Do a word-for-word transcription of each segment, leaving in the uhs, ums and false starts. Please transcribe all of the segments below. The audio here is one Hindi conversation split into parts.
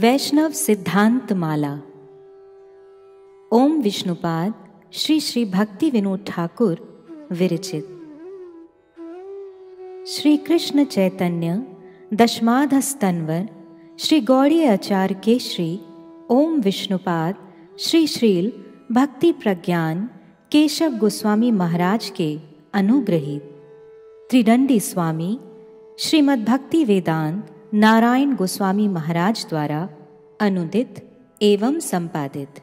वैष्णव सिद्धांत माला। ओम विष्णुपाद श्री श्री भक्ति विनोद ठाकुर विरचित। श्री कृष्ण चैतन्य दशमाधस्तन्वर श्री गौड़ीय आचार्य के श्री ओम विष्णुपाद श्री श्रील भक्ति प्रज्ञान केशव गोस्वामी महाराज के अनुग्रहित त्रिदंडी स्वामी श्रीमद् भक्ति वेदांत नारायण गोस्वामी महाराज द्वारा अनुदित एवं संपादित।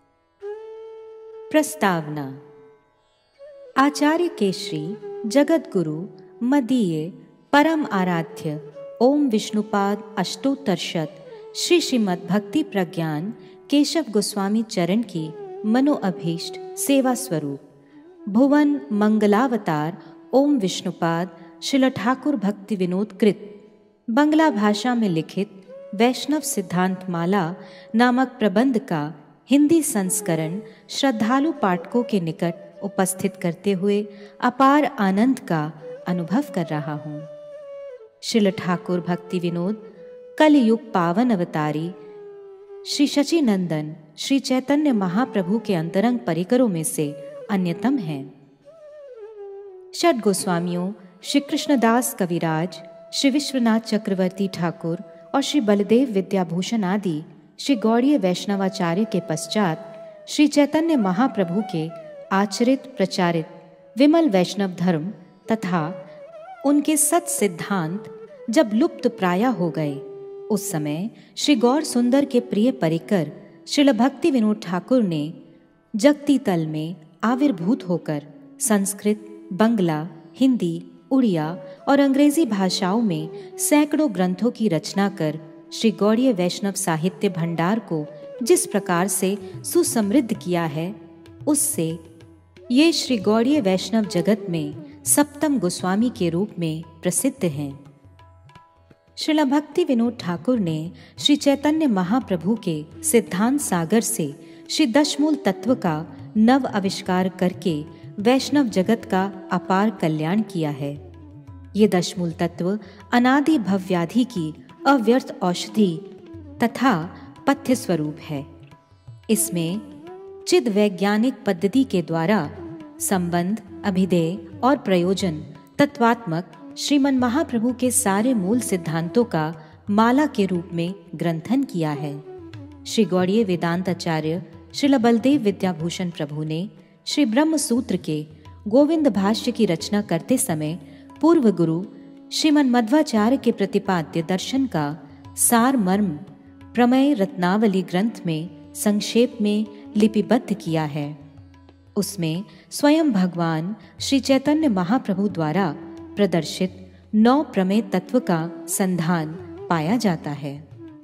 प्रस्तावना। आचार्य केशरी जगत गुरु मदीय परम आराध्य ओम विष्णुपाद अष्टोत्तरशत श्री श्रीमद् भक्ति प्रज्ञान केशव गोस्वामी चरण की मनोअभीष्ट सेवा स्वरूप भुवन मंगलावतार ओम विष्णुपाद श्रील ठाकुर भक्ति विनोद कृत बंगला भाषा में लिखित वैष्णव सिद्धांत माला नामक प्रबंध का हिंदी संस्करण श्रद्धालु पाठकों के निकट उपस्थित करते हुए अपार आनंद का अनुभव कर रहा हूँ। श्रील ठाकुर भक्ति विनोद कलयुग पावन अवतारी श्री शचीनंदन श्री चैतन्य महाप्रभु के अंतरंग परिकरों में से अन्यतम हैं। षट गोस्वामियों श्री कृष्णदास कविराज, श्री विश्वनाथ चक्रवर्ती ठाकुर और श्री बलदेव विद्याभूषण आदि श्री गौड़ीय वैष्णवाचार्य के पश्चात श्री चैतन्य महाप्रभु के आचरित प्रचारित विमल वैष्णव धर्म तथा उनके सत सिद्धांत जब लुप्त प्राय हो गए, उस समय श्री गौर सुंदर के प्रिय परिकर श्रील भक्ति विनोद ठाकुर ने जगती तल में आविर्भूत होकर संस्कृत, बंगला, हिंदी, उड़िया और अंग्रेजी भाषाओं में सैकड़ों ग्रंथों की रचना कर श्री गौड़ीय वैष्णव साहित्य भंडार को जिस प्रकार से सुसमृद्ध किया है, उससे ये श्री गौड़ीय वैष्णव जगत में सप्तम गोस्वामी के रूप में प्रसिद्ध हैं। श्रील भक्ति विनोद ठाकुर ने श्री चैतन्य महाप्रभु के सिद्धांत सागर से श्री दशमूल तत्व का नव आविष्कार करके वैष्णव जगत का अपार कल्याण किया है। ये दशमूल तत्व अनादि भव्याधि की अव्यर्थ औषधि तथा पथ्य स्वरूप है। इसमें चिद वैज्ञानिक पद्धति के द्वारा संबंध, अभिधेय और प्रयोजन तत्वात्मक श्रीमन महाप्रभु के सारे मूल सिद्धांतों का माला के रूप में ग्रंथन किया है। श्री गौड़ीय वेदांत आचार्य श्रील बलदेव विद्याभूषण प्रभु ने श्री ब्रह्म सूत्र के गोविंद भाष्य की रचना करते समय पूर्व गुरु श्रीमन मध्वाचार्य के प्रतिपाद्य दर्शन का सार मर्म प्रमेय रत्नावली ग्रंथ में संक्षेप में लिपिबद्ध किया है। उसमें स्वयं भगवान श्री चैतन्य महाप्रभु द्वारा प्रदर्शित नौ प्रमेय तत्व का संधान पाया जाता है।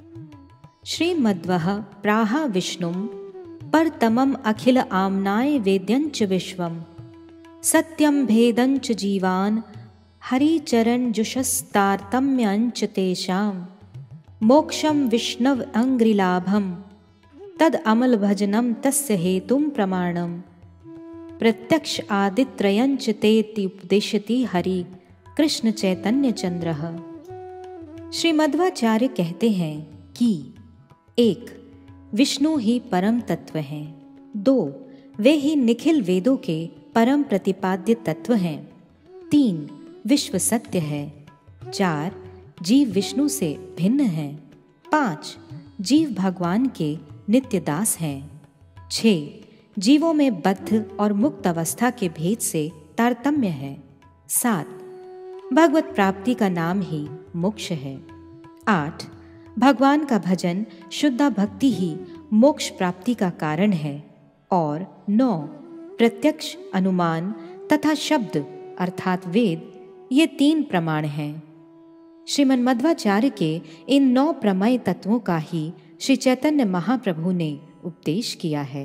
श्रीमद्वः प्राह विष्णुम परतमम अखिल आम्नाय वेद्यंच विश्वम सत्यम भेदंच जीवान हरिचरण जुषस्तारतम्यंच तेषाम मोक्षम विष्णव अंग्रिलाभम तद अमल भजनम तस्य हेतुम प्रमाणम प्रत्यक्ष आदित्रयंच तेति उपदेशति हरि कृष्ण चैतन्य चंद्रः। श्री मध्वाचार्य कहते हैं कि एक, विष्णु ही परम तत्व हैं। दो, वे ही निखिल वेदों के परम प्रतिपाद्य तत्व हैं। तीन, विश्व सत्य है। चार, जीव विष्णु से भिन्न हैं। पाँच, जीव भगवान के नित्य दास हैं। छः, जीवों में बद्ध और मुक्त अवस्था के भेद से तारतम्य है। सात, भगवत प्राप्ति का नाम ही मोक्ष है। आठ, भगवान का भजन शुद्ध भक्ति ही मोक्ष प्राप्ति का कारण है। और नौ, प्रत्यक्ष, अनुमान तथा शब्द अर्थात वेद, ये तीन प्रमाण हैं। श्रीमन मध्वाचार्य के इन नौ प्रमेय तत्वों का ही श्री चैतन्य महाप्रभु ने उपदेश किया है।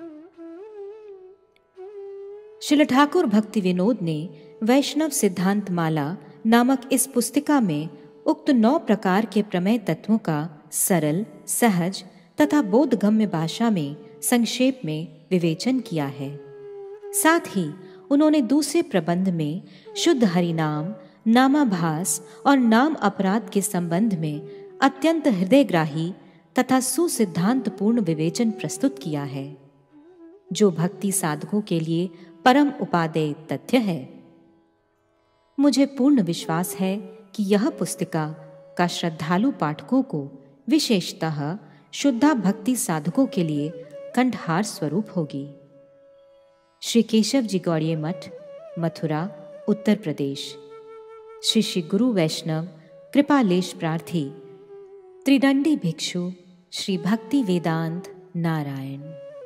श्रील ठाकुर भक्ति विनोद ने वैष्णव सिद्धांत माला नामक इस पुस्तिका में उक्त नौ प्रकार के प्रमेय तत्वों का सरल, सहज तथा बोधगम्य भाषा में संक्षेप में विवेचन किया है। साथ ही उन्होंने दूसरे प्रबंध में शुद्ध हरिनाम, नामाभास और नाम अपराध के संबंध में अत्यंत हृदयग्राही तथा सुसिद्धांतपूर्ण विवेचन प्रस्तुत किया है, जो भक्ति साधकों के लिए परम उपादेय तथ्य है। मुझे पूर्ण विश्वास है कि यह पुस्तिका का श्रद्धालु पाठकों को विशेषतः शुद्धा भक्ति साधकों के लिए कंठहार स्वरूप होगी। श्री केशव जी गौड़ीय मठ, मथुरा, उत्तर प्रदेश। श्री श्री गुरु वैष्णव कृपालेश प्रार्थी, त्रिदंडी भिक्षु, श्री भक्ति वेदांत नारायण।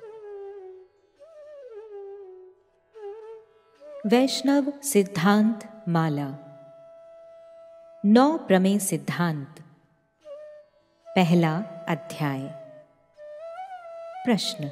वैष्णव सिद्धांत माला। नौ प्रमेय सिद्धांत। पहला अध्याय। प्रश्न।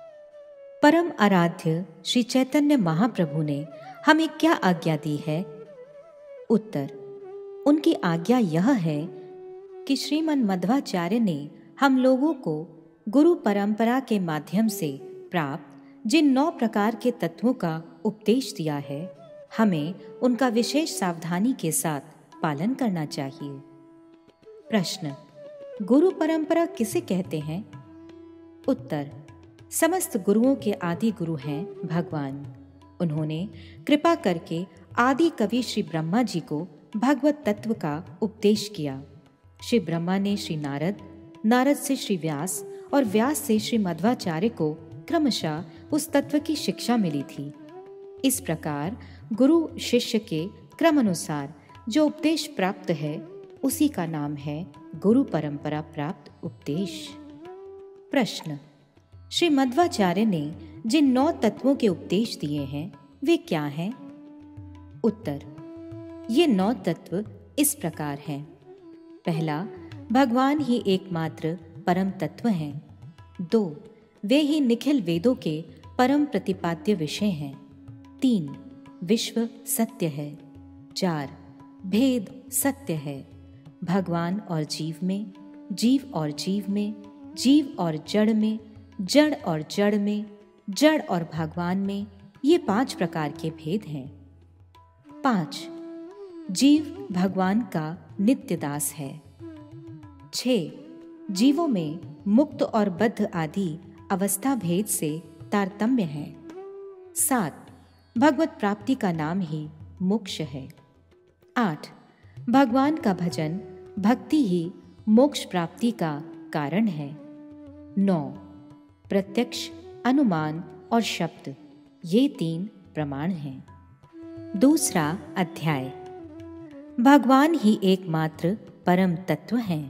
परम आराध्य श्री चैतन्य महाप्रभु ने हमें क्या आज्ञा दी है? उत्तर। उनकी आज्ञा यह है कि श्रीमन मध्वाचार्य ने हम लोगों को गुरु परंपरा के माध्यम से प्राप्त जिन नौ प्रकार के तत्वों का उपदेश दिया है, हमें उनका विशेष सावधानी के साथ पालन करना चाहिए। प्रश्न। गुरु परंपरा किसे कहते हैं? उत्तर। समस्त गुरुओं के आदि गुरु हैं भगवान। उन्होंने कृपा करके आदि कवि श्री ब्रह्मा जी को भगवत तत्व का उपदेश किया। श्री ब्रह्मा ने श्री नारद, नारद से श्री व्यास और व्यास से श्री मध्वाचार्य को क्रमशः उस तत्व की शिक्षा मिली थी। इस प्रकार गुरु शिष्य के क्रम अनुसार जो उपदेश प्राप्त है, उसी का नाम है गुरु परंपरा प्राप्त उपदेश। प्रश्न। श्री मध्वाचार्य ने जिन नौ तत्वों के उपदेश दिए हैं, वे क्या हैं? उत्तर। ये नौ तत्व इस प्रकार हैं। पहला, भगवान ही एकमात्र परम तत्व हैं। दो, वे ही निखिल वेदों के परम प्रतिपाद्य विषय हैं। तीन, विश्व सत्य है। चार, भेद सत्य है। भगवान और जीव में, जीव और जीव में, जीव और जड़ में, जड़ और जड़ में, जड़ और भगवान में, ये पांच प्रकार के भेद हैं। पांच, जीव भगवान का नित्य दास है। छह, जीवों में मुक्त और बद्ध आदि अवस्था भेद से तारतम्य है। सात, भगवत प्राप्ति का नाम ही मोक्ष है। आठ, भगवान का भजन भक्ति ही मोक्ष प्राप्ति का कारण है। नौ, प्रत्यक्ष, अनुमान और शब्द, ये तीन प्रमाण हैं। दूसरा अध्याय। भगवान ही एकमात्र परम तत्व हैं।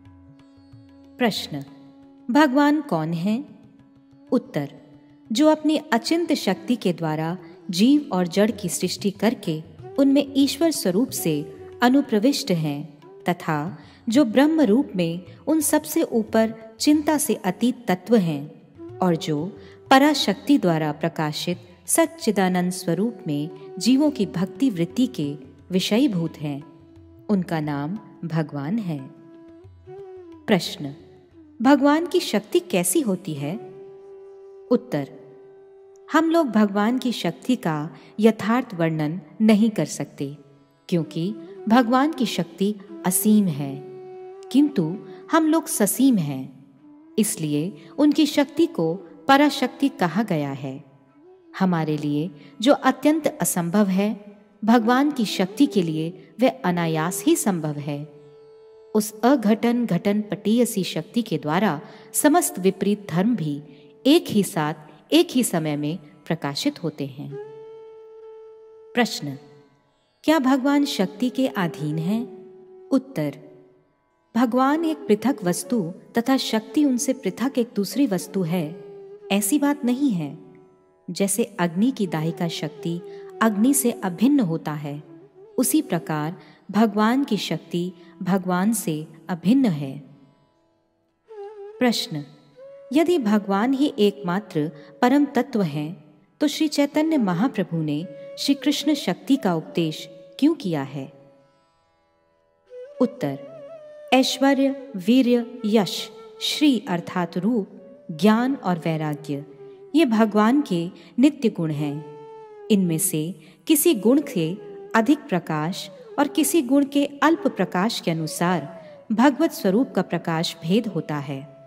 प्रश्न। भगवान कौन है? उत्तर। जो अपनी अचिंत्य शक्ति के द्वारा जीव और जड़ की सृष्टि करके उनमें ईश्वर स्वरूप से अनुप्रविष्ट हैं, तथा जो ब्रह्म रूप में उन सबसे ऊपर चिंता से अतीत तत्व हैं, और जो पराशक्ति द्वारा प्रकाशित सच्चिदानंद स्वरूप में जीवों की भक्ति वृत्ति के विषयीभूत हैं, उनका नाम भगवान है। प्रश्न। भगवान की शक्ति कैसी होती है? उत्तर। हम लोग भगवान की शक्ति का यथार्थ वर्णन नहीं कर सकते, क्योंकि भगवान की शक्ति असीम है, किंतु हम लोग ससीम हैं। इसलिए उनकी शक्ति को पराशक्ति कहा गया है। हमारे लिए जो अत्यंत असंभव है, भगवान की शक्ति के लिए वह अनायास ही संभव है। उस अघटन घटन पटीयसी शक्ति के द्वारा समस्त विपरीत धर्म भी एक ही साथ एक ही समय में प्रकाशित होते हैं। प्रश्न। क्या भगवान शक्ति के अधीन हैं? उत्तर। भगवान एक पृथक वस्तु तथा शक्ति उनसे पृथक एक दूसरी वस्तु है, ऐसी बात नहीं है। जैसे अग्नि की दाहिका शक्ति अग्नि से अभिन्न होता है, उसी प्रकार भगवान की शक्ति भगवान से अभिन्न है। प्रश्न। यदि भगवान ही एकमात्र परम तत्व हैं, तो श्री चैतन्य महाप्रभु ने श्री कृष्ण शक्ति का उपदेश क्यों किया है? उत्तर। ऐश्वर्य, वीर्य, यश, श्री अर्थात रूप, ज्ञान और वैराग्य, ये भगवान के नित्य गुण हैं। इनमें से किसी गुण के अधिक प्रकाश और किसी गुण के अल्प प्रकाश के अनुसार भगवत स्वरूप का प्रकाश भेद होता है।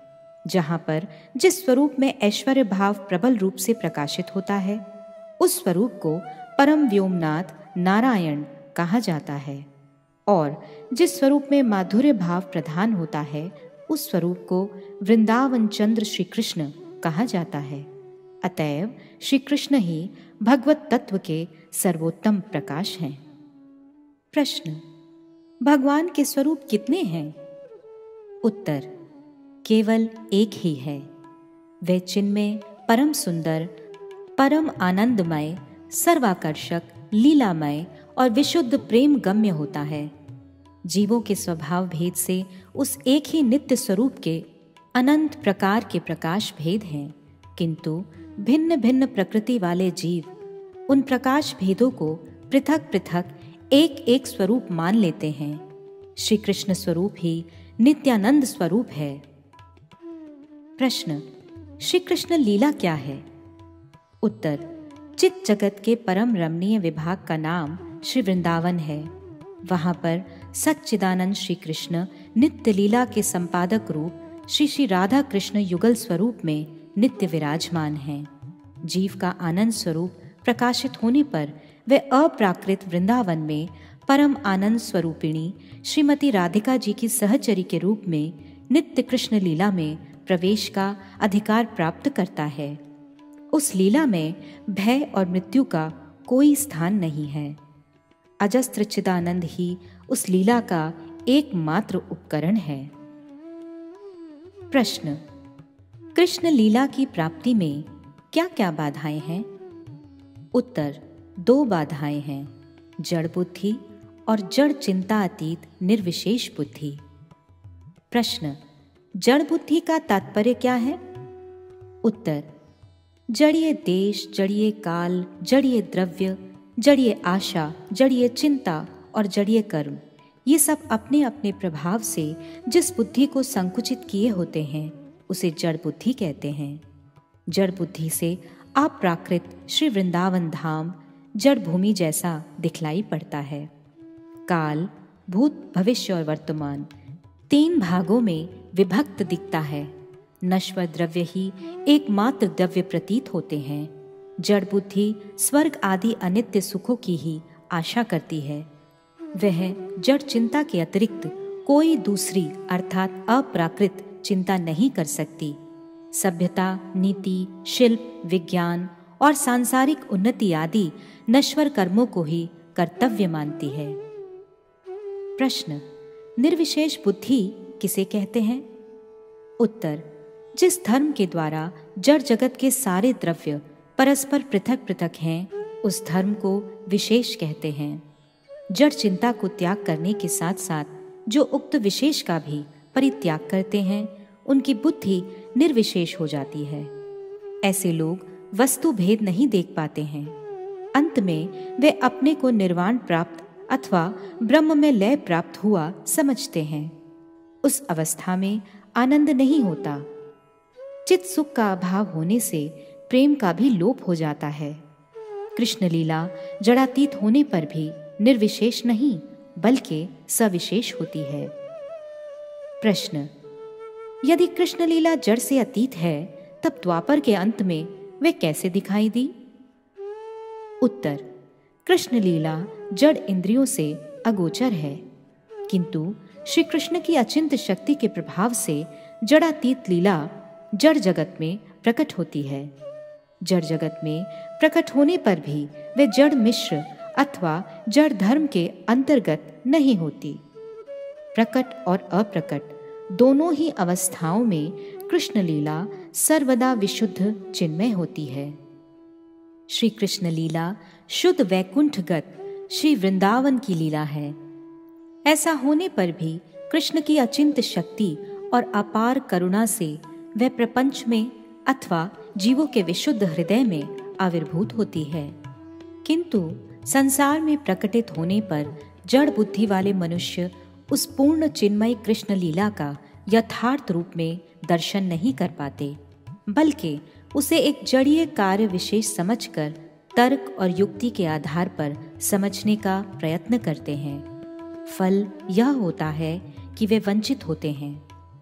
जहाँ पर जिस स्वरूप में ऐश्वर्य भाव प्रबल रूप से प्रकाशित होता है, उस स्वरूप को परम व्योमनाथ नारायण कहा जाता है, और जिस स्वरूप में माधुर्य भाव प्रधान होता है, उस स्वरूप को वृंदावन चंद्र श्री कृष्ण कहा जाता है। अतएव श्री कृष्ण ही भगवत तत्व के सर्वोत्तम प्रकाश हैं। प्रश्न: भगवान के स्वरूप कितने हैं? उत्तर: केवल एक ही है। वह चिन्मय, परम सुंदर, परम आनंदमय, सर्वाकर्षक, लीलामय और विशुद्ध प्रेम गम्य होता है। जीवों के स्वभाव भेद से उस एक ही नित्य स्वरूप के अनंत प्रकार के प्रकाश भेद हैं, किंतु भिन्न भिन्न प्रकृति वाले जीव उन प्रकाश भेदों को पृथक पृथक एक एक स्वरूप मान लेते हैं। श्री कृष्ण स्वरूप ही नित्यानंद स्वरूप है। प्रश्न: श्री कृष्ण लीला क्या है? उत्तर: चित्त जगत के परम रमणीय विभाग का नाम श्री वृंदावन है। वहाँ पर सच्चिदानंद श्री कृष्ण नित्य लीला के संपादक रूप श्री श्री राधा कृष्ण युगल स्वरूप में नित्य विराजमान हैं। जीव का आनंद स्वरूप प्रकाशित होने पर वे अप्राकृत वृंदावन में परम आनंद स्वरूपिणी श्रीमती राधिका जी की सहचरी के रूप में नित्य कृष्ण लीला में प्रवेश का अधिकार प्राप्त करता है। उस लीला में भय और मृत्यु का कोई स्थान नहीं है। अजस्त्र चिदानंद ही उस लीला का एकमात्र उपकरण है। प्रश्न: कृष्ण लीला की प्राप्ति में क्या क्या बाधाएं हैं? उत्तर: दो बाधाएं हैं, जड़ बुद्धि और जड़ चिंता अतीत निर्विशेष बुद्धि। प्रश्न: जड़ बुद्धि का तात्पर्य क्या है? उत्तर: जड़ीय देश, जड़ीय काल, जड़ीय द्रव्य, जड़ीय आशा, जड़ीय चिंता और जड़ीय कर्म, ये सब अपने अपने प्रभाव से जिस बुद्धि को संकुचित किए होते हैं उसे जड़ बुद्धि कहते हैं। जड़ बुद्धि से अप्राकृत श्री वृंदावन धाम जड़ भूमि जैसा दिखलाई पड़ता है। काल, भूत, भविष्य और वर्तमान तीन भागों में विभक्त दिखता है। नश्वर द्रव्य ही एकमात्र द्रव्य प्रतीत होते हैं। जड़ बुद्धि स्वर्ग आदि अनित्य सुखों की ही आशा करती है। वह जड़ चिंता के अतिरिक्त कोई दूसरी अर्थात अप्राकृत चिंता नहीं कर सकती। सभ्यता, नीति, शिल्प, विज्ञान और सांसारिक उन्नति आदि नश्वर कर्मों को ही कर्तव्य मानती है। प्रश्न: निर्विशेष बुद्धि किसे कहते हैं? उत्तर: जिस धर्म के द्वारा जड़ जगत के सारे द्रव्य परस्पर पृथक पृथक हैं, उस धर्म को विशेष कहते हैं। जड़ चिंता को त्याग करने के साथ साथ जो उक्त विशेष का भी परित्याग करते हैं, उनकी बुद्धि निर्विशेष हो जाती है। ऐसे लोग वस्तु भेद नहीं देख पाते हैं। अंत में वे अपने को निर्वाण प्राप्त अथवा ब्रह्म में लय प्राप्त हुआ समझते हैं। उस अवस्था में आनंद नहीं होता। चित्त सुख का अभाव होने से प्रेम का भी लोप हो जाता है। कृष्ण लीला जड़ातीत होने पर भी निर्विशेष नहीं बल्कि सविशेष होती है। प्रश्न: यदि कृष्ण लीला जड़ से अतीत है, तब द्वापर के अंत में वे कैसे दिखाई दी? उत्तर: कृष्ण लीला जड़ इंद्रियों से अगोचर है, किंतु श्री कृष्ण की अचिंत शक्ति के प्रभाव से जड़ातीत लीला जड़ जगत में प्रकट होती है। जड़ जगत में प्रकट होने पर भी वे जड़ मिश्र अथवा जड़ धर्म के अंतर्गत नहीं होती। प्रकट और अप्रकट दोनों ही अवस्थाओं में कृष्ण लीला सर्वदा विशुद्ध चिन्मय होती है। श्री कृष्ण लीला शुद्ध वैकुंठगत श्री वृंदावन की लीला है। ऐसा होने पर भी कृष्ण की अचिंत शक्ति और अपार करुणा से वह प्रपंच में अथवा जीवों के विशुद्ध हृदय में आविर्भूत होती है, किंतु संसार में प्रकटित होने पर जड़ बुद्धि वाले मनुष्य उस पूर्ण चिन्मय कृष्ण लीला का यथार्थ रूप में दर्शन नहीं कर पाते, बल्कि उसे एक जड़ीय कार्य विशेष समझकर तर्क और युक्ति के आधार पर समझने का प्रयत्न करते हैं। फल यह होता है कि वे वंचित होते हैं।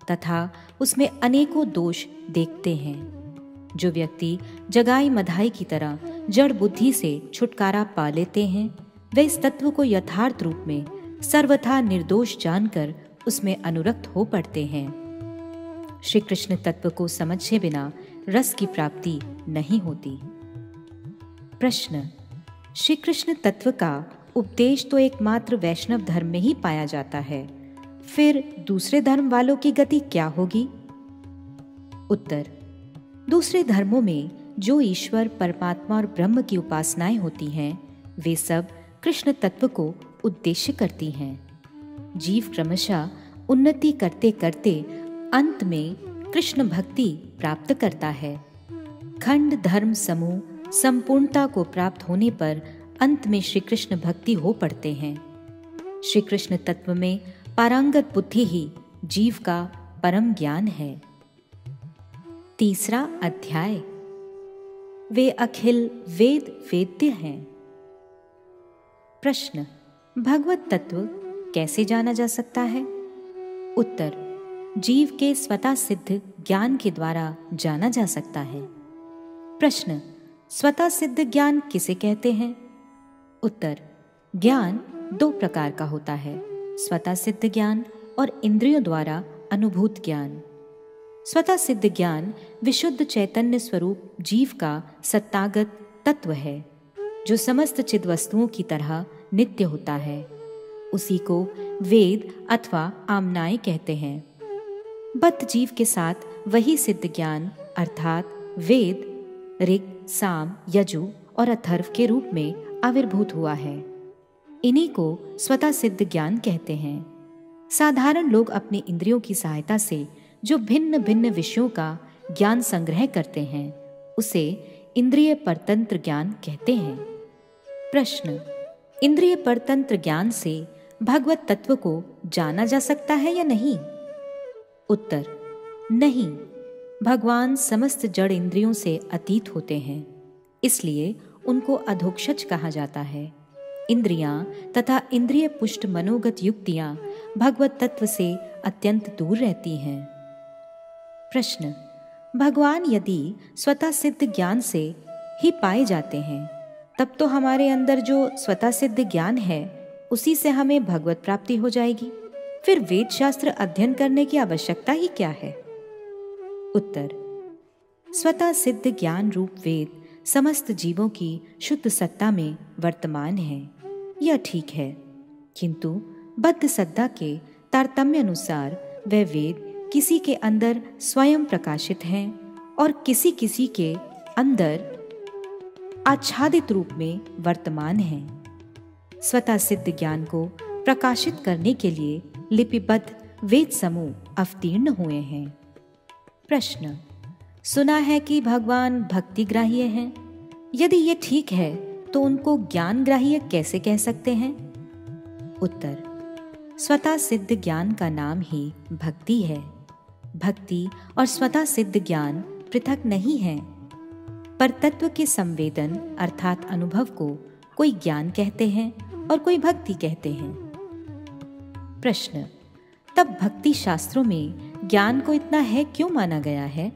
तथा उसमें अनेकों दोष देखते हैं। जो व्यक्ति जगाई मधाई की तरह जड़ बुद्धि से छुटकारा पा लेते हैं, वे इस तत्व को यथार्थ रूप में सर्वथा निर्दोष जानकर उसमें अनुरक्त हो पड़ते हैं। श्री कृष्ण तत्व को समझे बिना रस की प्राप्ति नहीं होती। प्रश्न: श्री कृष्ण तत्व का उपदेश तो एकमात्र वैष्णव धर्म में ही पाया जाता है, फिर दूसरे धर्म वालों की गति क्या होगी? उत्तर: दूसरे धर्मों में जो ईश्वर, परमात्मा और ब्रह्म की उपासनाएं होती हैं, वे सब कृष्ण तत्व को उद्देश्य करती हैं। जीव क्रमशः उन्नति करते करते अंत में कृष्ण भक्ति प्राप्त करता है। खंड धर्म समूह संपूर्णता को प्राप्त होने पर अंत में श्री कृष्ण भक्ति हो पड़ते हैं। श्री कृष्ण तत्व में पारंगत बुद्धि ही जीव का परम ज्ञान है। तीसरा अध्याय: वे अखिल वेद वेद्य हैं। प्रश्न: भगवत तत्व कैसे जाना जा सकता है? उत्तर: जीव के स्वतः सिद्ध ज्ञान के द्वारा जाना जा सकता है। प्रश्न: स्वतः सिद्ध ज्ञान किसे कहते हैं? उत्तर: ज्ञान दो प्रकार का होता है, स्वतः सिद्ध ज्ञान और इंद्रियों द्वारा अनुभूत ज्ञान। स्वतः सिद्ध ज्ञान विशुद्ध चैतन्य स्वरूप जीव का सत्तागत तत्व है, जो समस्त चिद वस्तुओं की तरह नित्य होता है। उसी को वेद अथवा आमनाएं कहते हैं। बद्ध जीव के साथ वही सिद्ध ज्ञान अर्थात वेद ऋग, साम, यजु और अथर्व के रूप में आविर्भूत हुआ है। इन्हीं को स्वतः सिद्ध ज्ञान कहते हैं। साधारण लोग अपनी इंद्रियों की सहायता से जो भिन्न भिन्न विषयों का ज्ञान संग्रह करते हैं, उसे इंद्रिय परतंत्र ज्ञान कहते हैं। प्रश्न: इंद्रिय परतंत्र ज्ञान से भगवत तत्व को जाना जा सकता है या नहीं? उत्तर: नहीं। भगवान समस्त जड़ इंद्रियों से अतीत होते हैं, इसलिए उनको अधोक्षज कहा जाता है। इंद्रियां तथा इंद्रिय पुष्ट मनोगत युक्तियां भगवत तत्व से अत्यंत दूर रहती हैं। प्रश्न: भगवान यदि स्वतः सिद्ध ज्ञान से ही पाए जाते हैं, तब तो हमारे अंदर जो स्वतः सिद्ध ज्ञान है, उसी से हमें भगवत प्राप्ति हो जाएगी। फिर वेद शास्त्र अध्ययन करने की आवश्यकता ही क्या है? उत्तर: स्वतः सिद्ध ज्ञान रूप वेद समस्त जीवों की शुद्ध सत्ता में वर्तमान है, यह ठीक है, किंतु बद्ध सत्ता के तारतम्य अनुसार वह वेद किसी के अंदर स्वयं प्रकाशित हैं और किसी किसी के अंदर आच्छादित रूप में वर्तमान हैं। स्वतः सिद्ध ज्ञान को प्रकाशित करने के लिए लिपिबद्ध वेद समूह अवतीर्ण हुए हैं। प्रश्न: सुना है कि भगवान भक्ति ग्राह्य हैं। यदि ये ठीक है तो उनको ज्ञान ग्राह्य कैसे कह सकते हैं? उत्तर: स्वतः सिद्ध ज्ञान का नाम ही भक्ति है। भक्ति और स्वतः सिद्ध ज्ञान पृथक नहीं है, पर तत्व के संवेदन अर्थात अनुभव को कोई ज्ञान कहते हैं और कोई भक्ति कहते हैं। प्रश्न: तब भक्ति शास्त्रों में ज्ञान को इतना है क्यों माना गया है?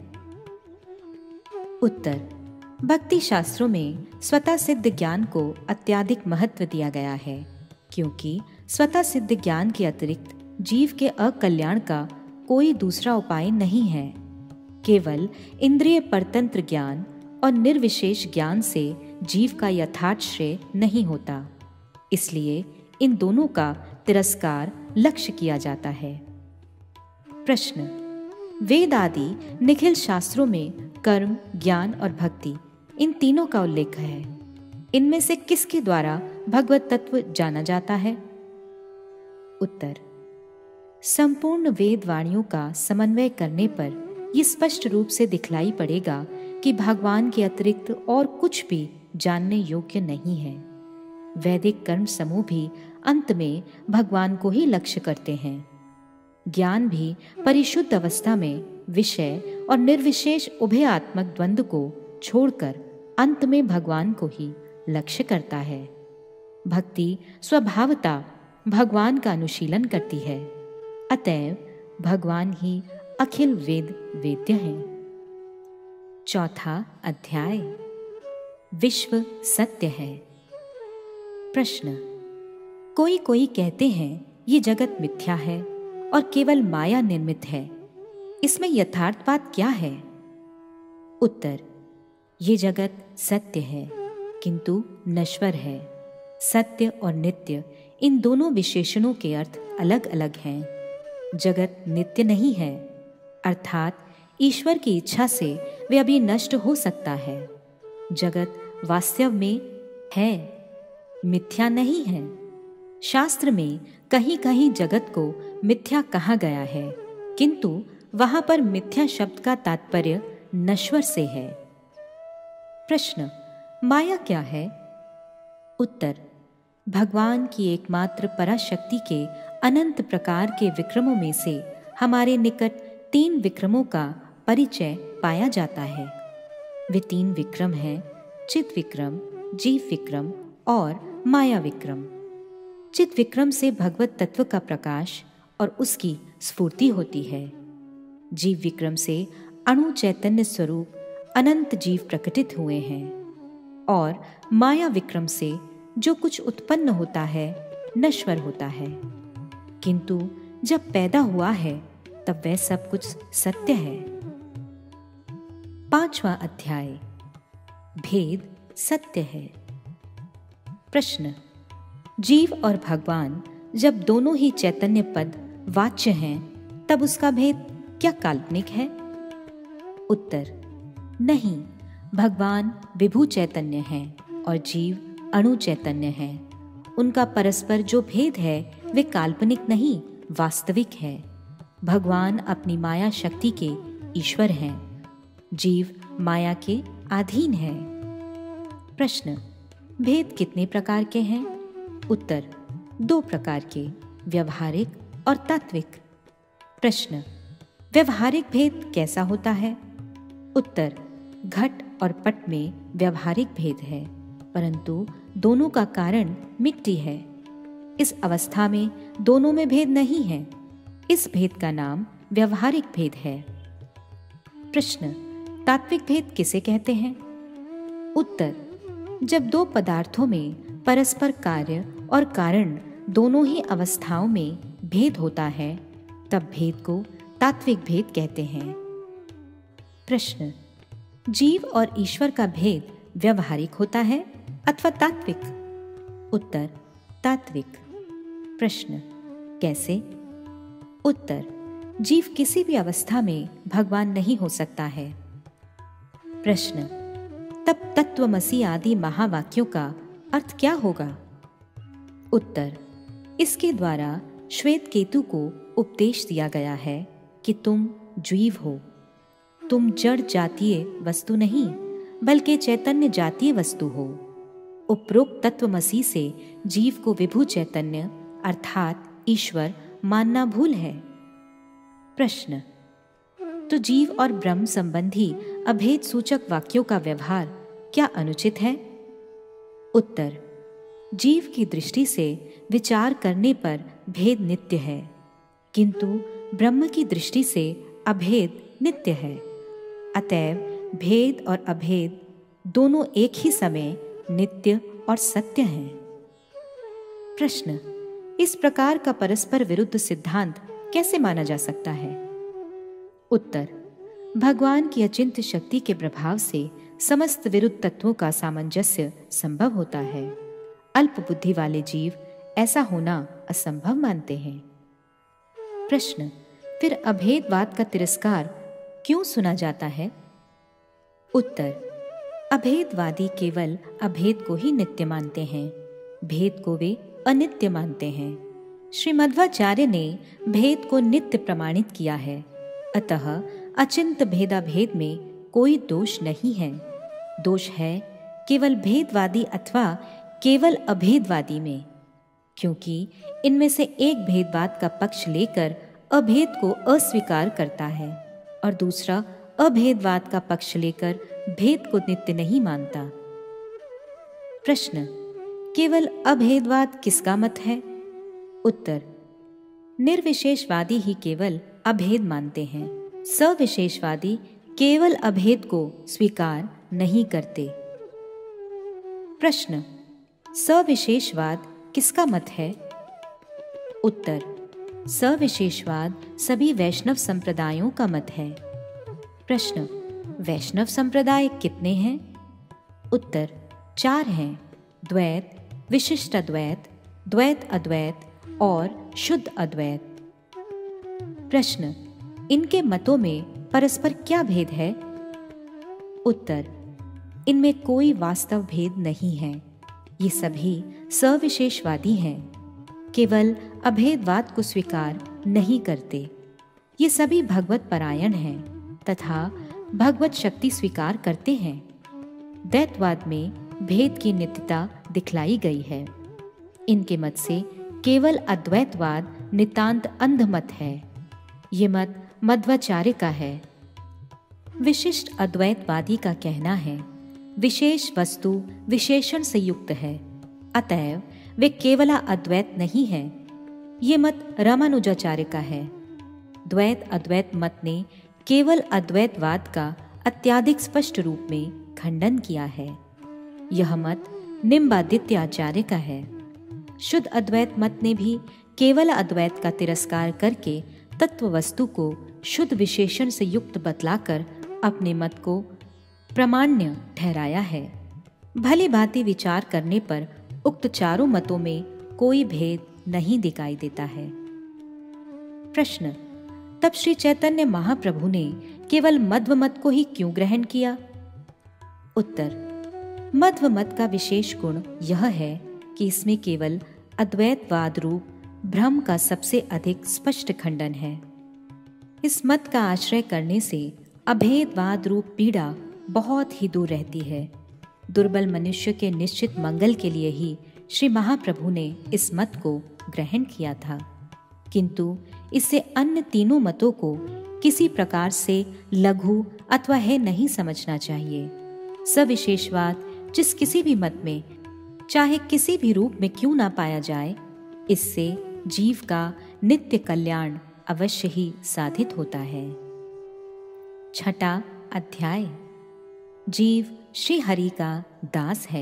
उत्तर: भक्ति शास्त्रों में स्वतः सिद्ध ज्ञान को अत्यधिक महत्व दिया गया है, क्योंकि स्वतः सिद्ध ज्ञान के अतिरिक्त जीव के अकल्याण का कोई दूसरा उपाय नहीं है। केवल इंद्रिय परतंत्र ज्ञान और निर्विशेष ज्ञान से जीव का यथार्थ श्रेय नहीं होता, इसलिए इन दोनों का तिरस्कार लक्ष्य किया जाता है। प्रश्न: वेद आदि निखिल शास्त्रों में कर्म, ज्ञान और भक्ति इन तीनों का उल्लेख है। इनमें से किसके द्वारा भगवत तत्व जाना जाता है? उत्तर: संपूर्ण वेद वाणियों का समन्वय करने पर यह स्पष्ट रूप से दिखलाई पड़ेगा कि भगवान के अतिरिक्त और कुछ भी जानने योग्य नहीं है। वैदिक कर्म समूह भी अंत में भगवान को ही लक्ष्य करते हैं। ज्ञान भी परिशुद्ध अवस्था में विषय और निर्विशेष उभयात्मक द्वंद्व को छोड़कर अंत में भगवान को ही लक्ष्य करता है। भक्ति स्वभावतः भगवान का अनुशीलन करती है, अतएव भगवान ही अखिल वेद वेद्य हैं। चौथा अध्याय, विश्व सत्य है। प्रश्न, कोई कोई कहते हैं ये जगत मिथ्या है और केवल माया निर्मित है, इसमें यथार्थ बात क्या है? उत्तर, ये जगत सत्य है किंतु नश्वर है। सत्य और नित्य इन दोनों विशेषणों के अर्थ अलग अलग हैं। जगत नित्य नहीं है, अर्थात ईश्वर की इच्छा से वे अभी नष्ट हो सकता है। जगत वास्तव में है, मिथ्या नहीं है। शास्त्र में कहीं कहीं जगत को मिथ्या कहा गया है, किंतु वहां पर मिथ्या शब्द का तात्पर्य नश्वर से है। प्रश्न, माया क्या है? उत्तर, भगवान की एकमात्र पराशक्ति के अनंत प्रकार के विक्रमों में से हमारे निकट तीन विक्रमों का परिचय पाया जाता है। वे तीन विक्रम हैं, चित विक्रम, जीव विक्रम और माया विक्रम। चित विक्रम से भगवत तत्व का प्रकाश और उसकी स्फूर्ति होती है। जीव विक्रम से अणु चैतन्य स्वरूप अनंत जीव प्रकटित हुए हैं और माया विक्रम से जो कुछ उत्पन्न होता है नश्वर होता है, किंतु जब पैदा हुआ है तब वह सब कुछ सत्य है। पांचवा अध्याय, भेद सत्य है। प्रश्न, जीव और भगवान जब दोनों ही चैतन्य पद वाच्य हैं, तब उसका भेद क्या काल्पनिक है? उत्तर, नहीं, भगवान विभु चैतन्य हैं और जीव अणु चैतन्य हैं। उनका परस्पर जो भेद है वे काल्पनिक नहीं, वास्तविक है। भगवान अपनी माया शक्ति के ईश्वर हैं, जीव माया के अधीन है। प्रश्न, भेद कितने प्रकार के हैं? उत्तर, दो प्रकार के, व्यवहारिक और तात्विक। प्रश्न, व्यवहारिक भेद कैसा होता है? उत्तर, घट और पट में व्यवहारिक भेद है, परंतु दोनों का कारण मिट्टी है। इस अवस्था में दोनों में भेद नहीं है। इस भेद का नाम व्यवहारिक भेद है। प्रश्न, तात्विक भेद किसे कहते हैं? उत्तर, जब दो पदार्थों में परस्पर कार्य और कारण दोनों ही अवस्थाओं में भेद होता है, तब भेद को तात्विक भेद कहते हैं। प्रश्न, जीव और ईश्वर का भेद व्यवहारिक होता है अथवा तात्विक? उत्तर, तात्विक। प्रश्न, कैसे? उत्तर, जीव किसी भी अवस्था में भगवान नहीं हो सकता है। प्रश्न, तब तत्वमसि आदि महावाक्यों का अर्थ क्या होगा? उत्तर, इसके द्वारा श्वेत केतु को उपदेश दिया गया है कि तुम जीव हो। तुम जड़ जातीय वस्तु नहीं, बल्कि चैतन्य जातीय वस्तु हो। उपरोक्त तत्वमसि से जीव को विभु चैतन्य अर्थात ईश्वर मानना भूल है। प्रश्न, तो जीव और ब्रह्म संबंधी अभेद सूचक वाक्यों का व्यवहार क्या अनुचित है? उत्तर, जीव की दृष्टि से विचार करने पर भेद नित्य है, किंतु ब्रह्म की दृष्टि से अभेद नित्य है। अतएव भेद और अभेद दोनों एक ही समय नित्य और सत्य हैं। प्रश्न, इस प्रकार का परस्पर विरुद्ध सिद्धांत कैसे माना जा सकता है? उत्तर, भगवान की अचिंत्य शक्ति के प्रभाव से समस्त विरुद्ध तत्वों का सामंजस्य संभव होता है। अल्प बुद्धि वाले जीव ऐसा होना असंभव मानते हैं। प्रश्न, फिर अभेदवाद का तिरस्कार क्यों सुना जाता है? उत्तर, अभेदवादी केवल अभेद को ही नित्य मानते हैं, भेद को वे अनित्य मानते हैं। श्रीमध्वाचार्य ने भेद को नित्य प्रमाणित किया है, अतः अचिंत भेदाभेद में कोई दोष नहीं है। दोष है केवल भेदवादी अथवा केवल अभेदवादी में, क्योंकि इनमें से एक भेदवाद का पक्ष लेकर अभेद को अस्वीकार करता है और दूसरा अभेदवाद का पक्ष लेकर भेद को नित्य नहीं मानता। प्रश्न, केवल अभेदवाद किसका मत है? उत्तर, निर्विशेषवादी ही केवल अभेद मानते हैं, सविशेषवादी केवल अभेद को स्वीकार नहीं करते। प्रश्न, सविशेषवाद किसका मत है? उत्तर, सविशेषवाद सभी वैष्णव संप्रदायों का मत है। प्रश्न, वैष्णव संप्रदाय कितने हैं? उत्तर, चार हैं, द्वैत, विशिष्ट अद्वैत, द्वैत अद्वैत और शुद्ध अद्वैत। प्रश्न, इनके मतों में परस्पर क्या भेद है? उत्तर, इनमें कोई वास्तव भेद नहीं है। ये सभी सविशेषवादी हैं, केवल अभेदवाद को स्वीकार नहीं करते। ये सभी भगवत परायण हैं तथा भगवत शक्ति स्वीकार करते हैं। द्वैतवाद में भेद की नित्यता दिखलाई गई है। इनके मत से केवल अद्वैतवाद नितांत अंध मत है। ये मत मध्वाचार्य का है। विशिष्ट अद्वैतवादी का कहना है, विशेष वस्तु विशेषण से युक्त है, अतएव वे केवला अद्वैत नहीं है। ये मत रामानुजाचार्य का है। द्वैत अद्वैत मत ने केवल अद्वैतवाद का अत्याधिक स्पष्ट रूप में खंडन किया है। यह मत निम्बादित्य आचार्य का है। शुद्ध अद्वैत मत ने भी केवल अद्वैत का तिरस्कार करके तत्व वस्तु को शुद्ध विशेषण से युक्त बतलाकर अपने मत को प्रामाण्य ठहराया है। भली भांति विचार करने पर उक्त चारों मतों में कोई भेद नहीं दिखाई देता है। प्रश्न, तब श्री चैतन्य महाप्रभु ने केवल मध्व मत को ही क्यों ग्रहण किया? उत्तर, मध्व मत का विशेष गुण यह है कि इसमें केवल अद्वैतवाद रूप भ्रम का सबसे अधिक स्पष्ट खंडन है। इस मत का आश्रय करने से अभेदवाद रूप पीड़ा बहुत ही दूर रहती है। दुर्बल मनुष्य के निश्चित मंगल के लिए ही श्री महाप्रभु ने इस मत को ग्रहण किया था, किंतु इससे अन्य तीनों मतों को किसी प्रकार से लघु अथवा है नहीं समझना चाहिए। सविशेषवाद जिस किसी भी मत में चाहे किसी भी रूप में क्यों ना पाया जाए, इससे जीव का नित्य कल्याण अवश्य ही साधित होता है। छठा अध्याय, जीव श्री हरि का दास है।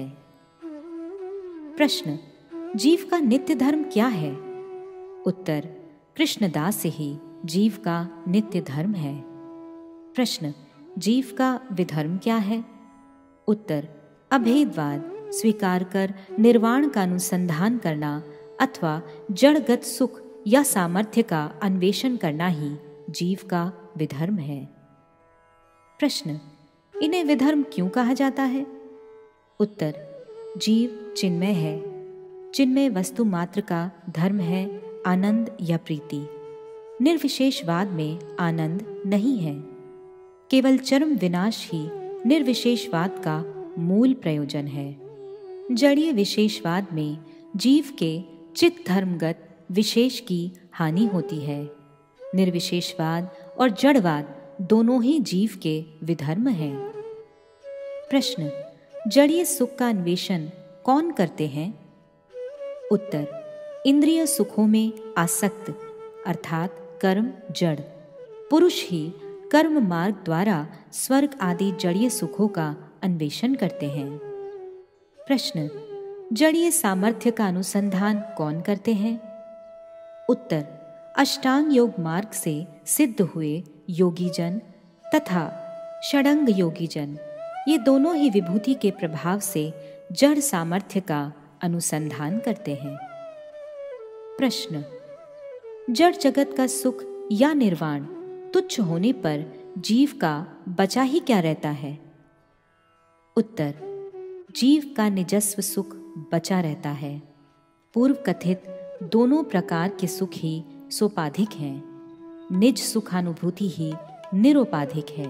प्रश्न, जीव का नित्य धर्म क्या है? उत्तर, कृष्णदास से ही जीव का नित्य धर्म है। प्रश्न, जीव का विधर्म क्या है? उत्तर, अभेदवाद स्वीकार कर निर्वाण का अनुसंधान करना अथवा जड़गत सुख या सामर्थ्य का अन्वेषण करना ही जीव का विधर्म है। प्रश्न, इन्हें विधर्म क्यों कहा जाता है? उत्तर, जीव चिन्मय है। चिन्मय वस्तु मात्र का धर्म है आनंद या प्रीति। निर्विशेषवाद में आनंद नहीं है। केवल चरम विनाश ही निर्विशेषवाद का मूल प्रयोजन है। जड़ीय विशेषवाद में जीव के चित्त धर्मगत विशेष की हानि होती है। निर्विशेषवाद और जड़वाद दोनों ही जीव के विधर्म हैं। प्रश्न, जड़ीय सुख का अन्वेषण कौन करते हैं? उत्तर, इंद्रिय सुखों में आसक्त अर्थात कर्म जड़ पुरुष ही कर्म मार्ग द्वारा स्वर्ग आदि जड़ीय सुखों का अन्वेषण करते हैं। प्रश्न, जड़ीय सामर्थ्य का अनुसंधान कौन करते हैं? उत्तर, अष्टांग योग मार्ग से सिद्ध हुए योगीजन तथा षडंग योगीजन, ये दोनों ही विभूति के प्रभाव से जड़ सामर्थ्य का अनुसंधान करते हैं। प्रश्न, जड़ जगत का सुख या निर्वाण तुच्छ होने पर जीव का बचा ही क्या रहता है? उत्तर, जीव का निजस्व सुख बचा रहता है। पूर्व कथित दोनों प्रकार के सुख ही सोपाधिक हैं। निज सुखानुभूति ही निरोपाधिक है।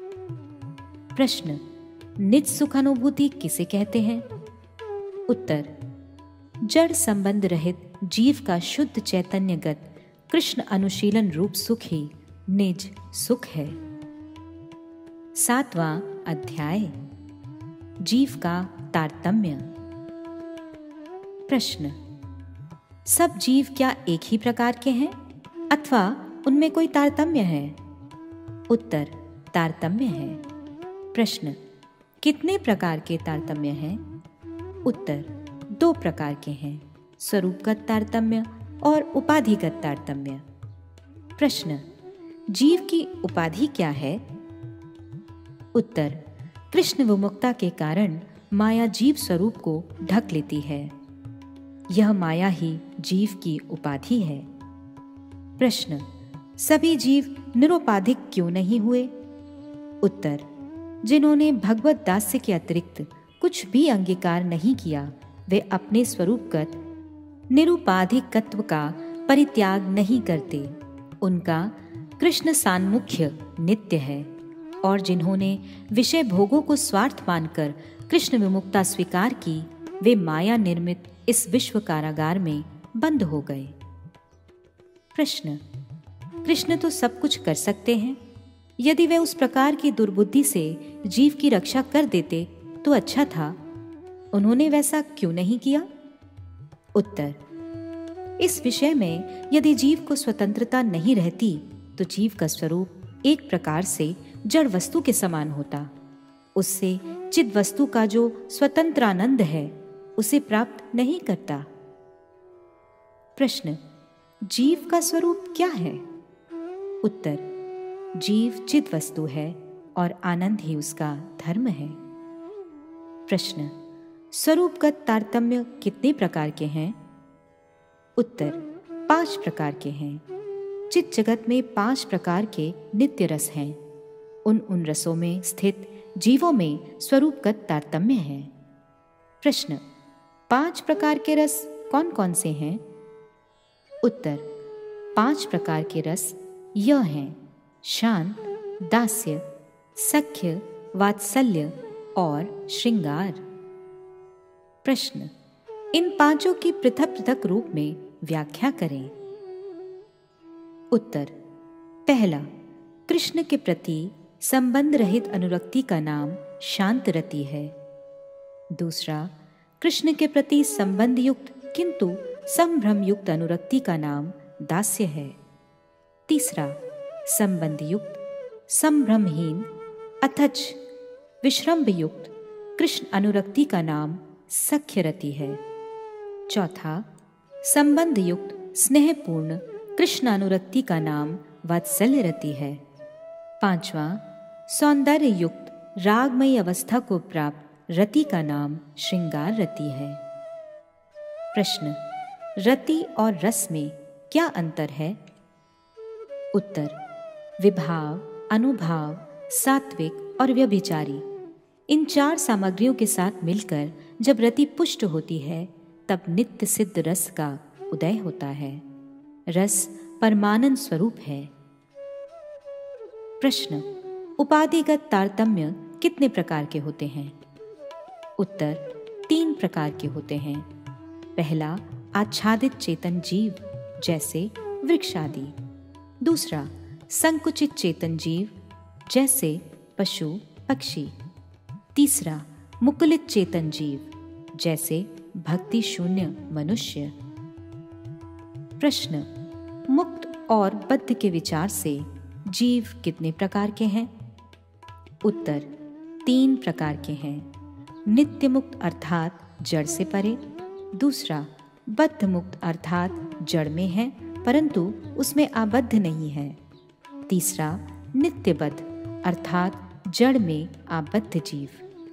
प्रश्न, निज सुखानुभूति किसे कहते हैं? उत्तर, जड़ संबंध रहित जीव का शुद्ध चैतन्यगत कृष्ण अनुशीलन रूप सुख ही निज सुख है। सातवां अध्याय, जीव का तारतम्य। प्रश्न, सब जीव क्या एक ही प्रकार के हैं अथवा उनमें कोई तारतम्य है? उत्तर, तारतम्य है। प्रश्न, कितने प्रकार के तारतम्य हैं? उत्तर, दो प्रकार के हैं, स्वरूपगत तारतम्य और उपाधिगत तारतम्य। प्रश्न, जीव की उपाधि क्या है? उत्तर, कृष्ण विमुक्ता के कारण माया जीव स्वरूप को ढक लेती है। यह माया ही जीव की उपाधि है। प्रश्न, सभी जीव निरुपाधिक क्यों नहीं हुए? उत्तर, जिन्होंने भगवत दास्य के अतिरिक्त कुछ भी अंगीकार नहीं किया, वे अपने स्वरूपगत निरुपाधिकत्व का परित्याग नहीं करते। उनका कृष्ण सान्मुख्य नित्य है। और जिन्होंने विषय भोगों को स्वार्थ मानकर कृष्ण विमुक्ता स्वीकार की, वे माया निर्मित इस विश्व कारागार में बंद हो गए। प्रश्न, कृष्ण तो सब कुछ कर सकते हैं। यदि वे उस प्रकार की दुर्बुद्धि से जीव की रक्षा कर देते तो अच्छा था। उन्होंने वैसा क्यों नहीं किया? उत्तर, इस विषय में यदि जीव को स्वतंत्रता नहीं रहती तो जीव का स्वरूप एक प्रकार से जड़ वस्तु के समान होता। उससे चिद वस्तु का जो स्वतंत्र आनंद है उसे प्राप्त नहीं करता। प्रश्न, जीव का स्वरूप क्या है? उत्तर, जीव चिद वस्तु है और आनंद ही उसका धर्म है। प्रश्न, स्वरूपगत तारतम्य कितने प्रकार के हैं? उत्तर, पांच प्रकार के हैं। चित जगत में पांच प्रकार के नित्य रस हैं। उन उन रसों में स्थित जीवों में स्वरूपगत तारतम्य है। प्रश्न, पांच प्रकार के रस कौन कौन से हैं? उत्तर, पांच प्रकार के रस यह हैं: शांत, दास्य, सख्य, वात्सल्य और श्रृंगार। प्रश्न, इन पांचों की पृथक पृथक रूप में व्याख्या करें। उत्तर, पहला, कृष्ण के प्रति संबंध रहित अनुरक्ति का नाम शांत रति है। दूसरा, कृष्ण के प्रति संबंध युक्त किंतु संभ्रम युक्त अनुरक्ति का नाम दास्य है। तीसरा, संबंध युक्त, संभ्रमहीन अथच विश्रम्भ युक्त कृष्ण अनुरक्ति का नाम सख्य रति है। चौथा, संबंध युक्त स्नेहपूर्ण कृष्ण अनुरक्ति का नाम वात्सल्य रति है। पांचवा, सौंदर्य युक्त रागमयी अवस्था को प्राप्त रति का नाम श्रृंगार रति है। प्रश्न, रति और रस में क्या अंतर है? उत्तर, विभाव, अनुभाव, सात्विक और व्यभिचारी, इन चार सामग्रियों के साथ मिलकर जब रति पुष्ट होती है तब नित्य सिद्ध रस का उदय होता है। रस परमानंद स्वरूप है। प्रश्न, उपाधिगत तारतम्य कितने प्रकार के होते हैं? उत्तर, तीन प्रकार के होते हैं। पहला, आच्छादित चेतन जीव जैसे वृक्ष आदि। दूसरा, संकुचित चेतन जीव जैसे पशु पक्षी। तीसरा, मुकुलित चेतन जीव जैसे भक्ति शून्य मनुष्य। प्रश्न, मुक्त और बद्ध के विचार से जीव कितने प्रकार के हैं? उत्तर, तीन प्रकार के हैं। नित्य मुक्त अर्थात जड़ से परे। दूसरा, बद्ध मुक्त अर्थात जड़ में है परंतु उसमें आबद्ध नहीं है। तीसरा, नित्यबद्ध अर्थात जड़ में आबद्ध जीव।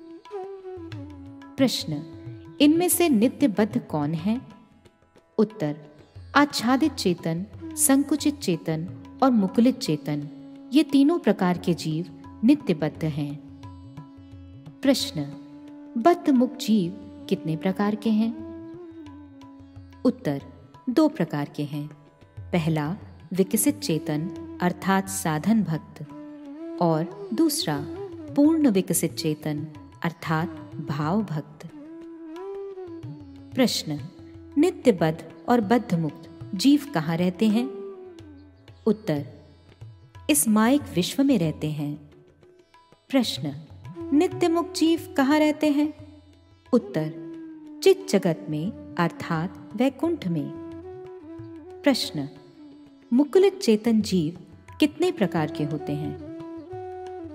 प्रश्न, इनमें से नित्यबद्ध कौन है? उत्तर, आच्छादित चेतन, संकुचित चेतन और मुकुलित चेतन, ये तीनों प्रकार के जीव नित्यबद्ध हैं। प्रश्न, बद्ध मुक्त जीव कितने प्रकार के हैं? उत्तर, दो प्रकार के हैं। पहला, विकसित चेतन अर्थात साधन भक्त और दूसरा, पूर्ण विकसित चेतन अर्थात भाव भक्त। प्रश्न, नित्यबद्ध और बद्ध मुक्त जीव कहाँ रहते हैं? उत्तर, इस माइक विश्व में रहते हैं। प्रश्न, नित्य मुक्त जीव कहाँ रहते हैं? उत्तर, चित जगत में अर्थात वैकुंठ में। प्रश्न, मुकुलित चेतन जीव कितने प्रकार के होते हैं?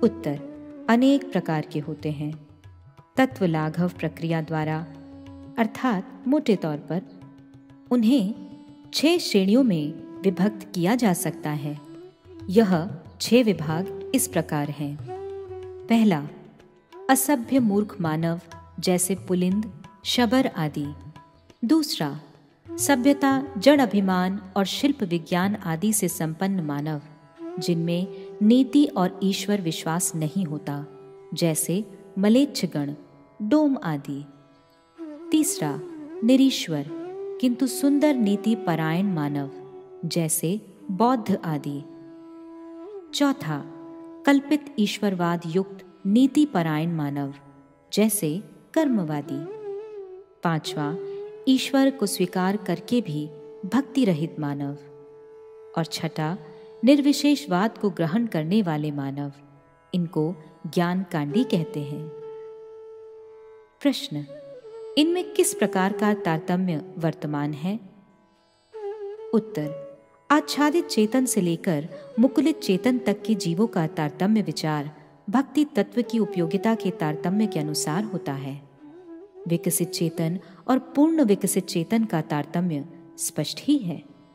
उत्तर, अनेक प्रकार के होते हैं। तत्व लाघव प्रक्रिया द्वारा, अर्थात मोटे तौर पर, उन्हें छह श्रेणियों में विभक्त किया जा सकता है। यह छह विभाग इस प्रकार हैं। पहला, असभ्य मूर्ख मानव, जैसे पुलिंद, शबर आदि। दूसरा, सभ्यता, जड़ अभिमान और शिल्प विज्ञान आदि से संपन्न मानव, जिनमें नीति और ईश्वर विश्वास नहीं होता, जैसे मलेच्छगण, डोम आदि। तीसरा, निरीश्वर किंतु सुंदर नीति परायण मानव, जैसे बौद्ध आदि। चौथा, कल्पित ईश्वरवाद युक्त नीति परायण मानव, जैसे कर्मवादी। पांचवा, ईश्वर को स्वीकार करके भी भक्ति रहित मानव। और छठा, निर्विशेषवाद को ग्रहण करने वाले मानव, इनको ज्ञान कांडी कहते हैं। प्रश्न, इनमें किस प्रकार का तारतम्य वर्तमान है? उत्तर, आच्छादित चेतन से लेकर मुकुलित चेतन तक के जीवों का तारतम्य विचार भक्ति तत्व की उपयोगिता के तारतम्य के अनुसार होता है। विकसित चेतन और पूर्ण विकसित चेतन का तारतम्य स्पष्ट ही है।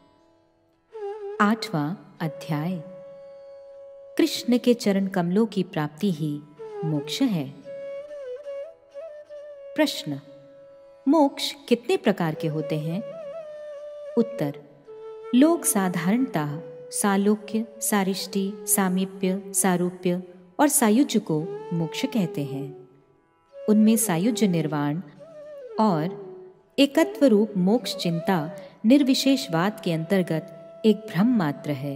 आठवां अध्याय, कृष्ण के चरण कमलों की प्राप्ति ही मोक्ष है। प्रश्न, मोक्ष कितने प्रकार के होते हैं? उत्तर, लोग साधारणतः सालोक्य, सारिष्टि, सामीप्य, सारूप्य और सायुज्य को मोक्ष कहते हैं। उनमें सायुज्य निर्वाण और एकत्व रूप मोक्ष चिंता निर्विशेषवाद के अंतर्गत एक भ्रम मात्र है।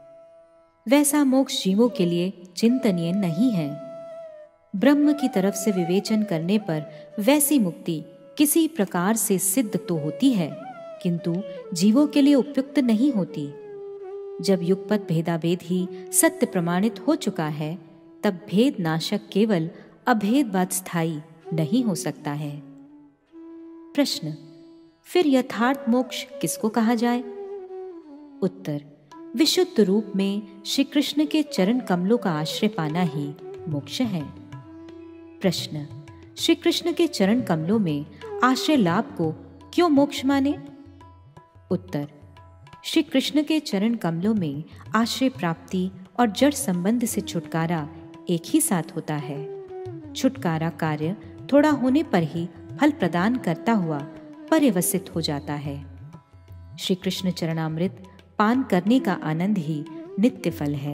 वैसा मोक्ष जीवों के लिए चिंतनीय नहीं है। ब्रह्म की तरफ से विवेचन करने पर वैसी मुक्ति किसी प्रकार से सिद्ध तो होती है, किंतु जीवों के लिए उपयुक्त नहीं होती। जब युगपत भेदाभेद ही सत्य प्रमाणित हो चुका है, तब भेद नाशक केवल अभेदवाद स्थायी नहीं हो सकता है। प्रश्न, फिर यथार्थ मोक्ष किसको कहा जाए? उत्तर, विशुद्ध रूप में श्री कृष्ण के चरण कमलों का आश्रय पाना ही मोक्ष है। प्रश्न, श्री कृष्ण के चरण कमलों में आश्रय लाभ को क्यों मोक्ष माने? उत्तर, श्री कृष्ण के चरण कमलों में आश्रय प्राप्ति और जड़ संबंध से छुटकारा एक ही साथ होता है। छुटकारा कार्य थोड़ा होने पर ही फल प्रदान करता हुआ पर्यवसित हो जाता है। श्री कृष्ण चरणामृत पान करने का आनंद ही नित्य फल है।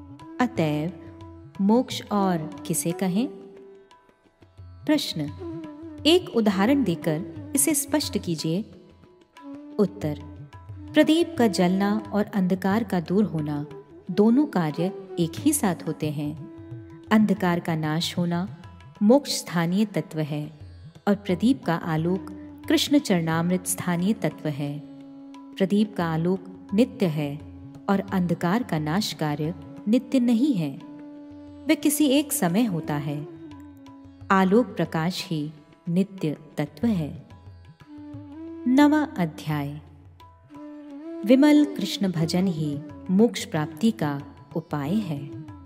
अतएव मोक्ष और किसे कहें? प्रश्न, एक उदाहरण देकर इसे स्पष्ट कीजिए। उत्तर, प्रदीप का जलना और अंधकार का दूर होना दोनों कार्य एक ही साथ होते हैं। अंधकार का नाश होना मोक्ष स्थानीय तत्व है और प्रदीप का आलोक कृष्ण चरणामृत स्थानीय तत्व है। प्रदीप का आलोक नित्य है और अंधकार का नाश कार्य नित्य नहीं है। वह किसी एक समय होता है। आलोक प्रकाश ही नित्य तत्व है। नवा अध्याय, विमल कृष्ण भजन ही मोक्ष प्राप्ति का उपाय है।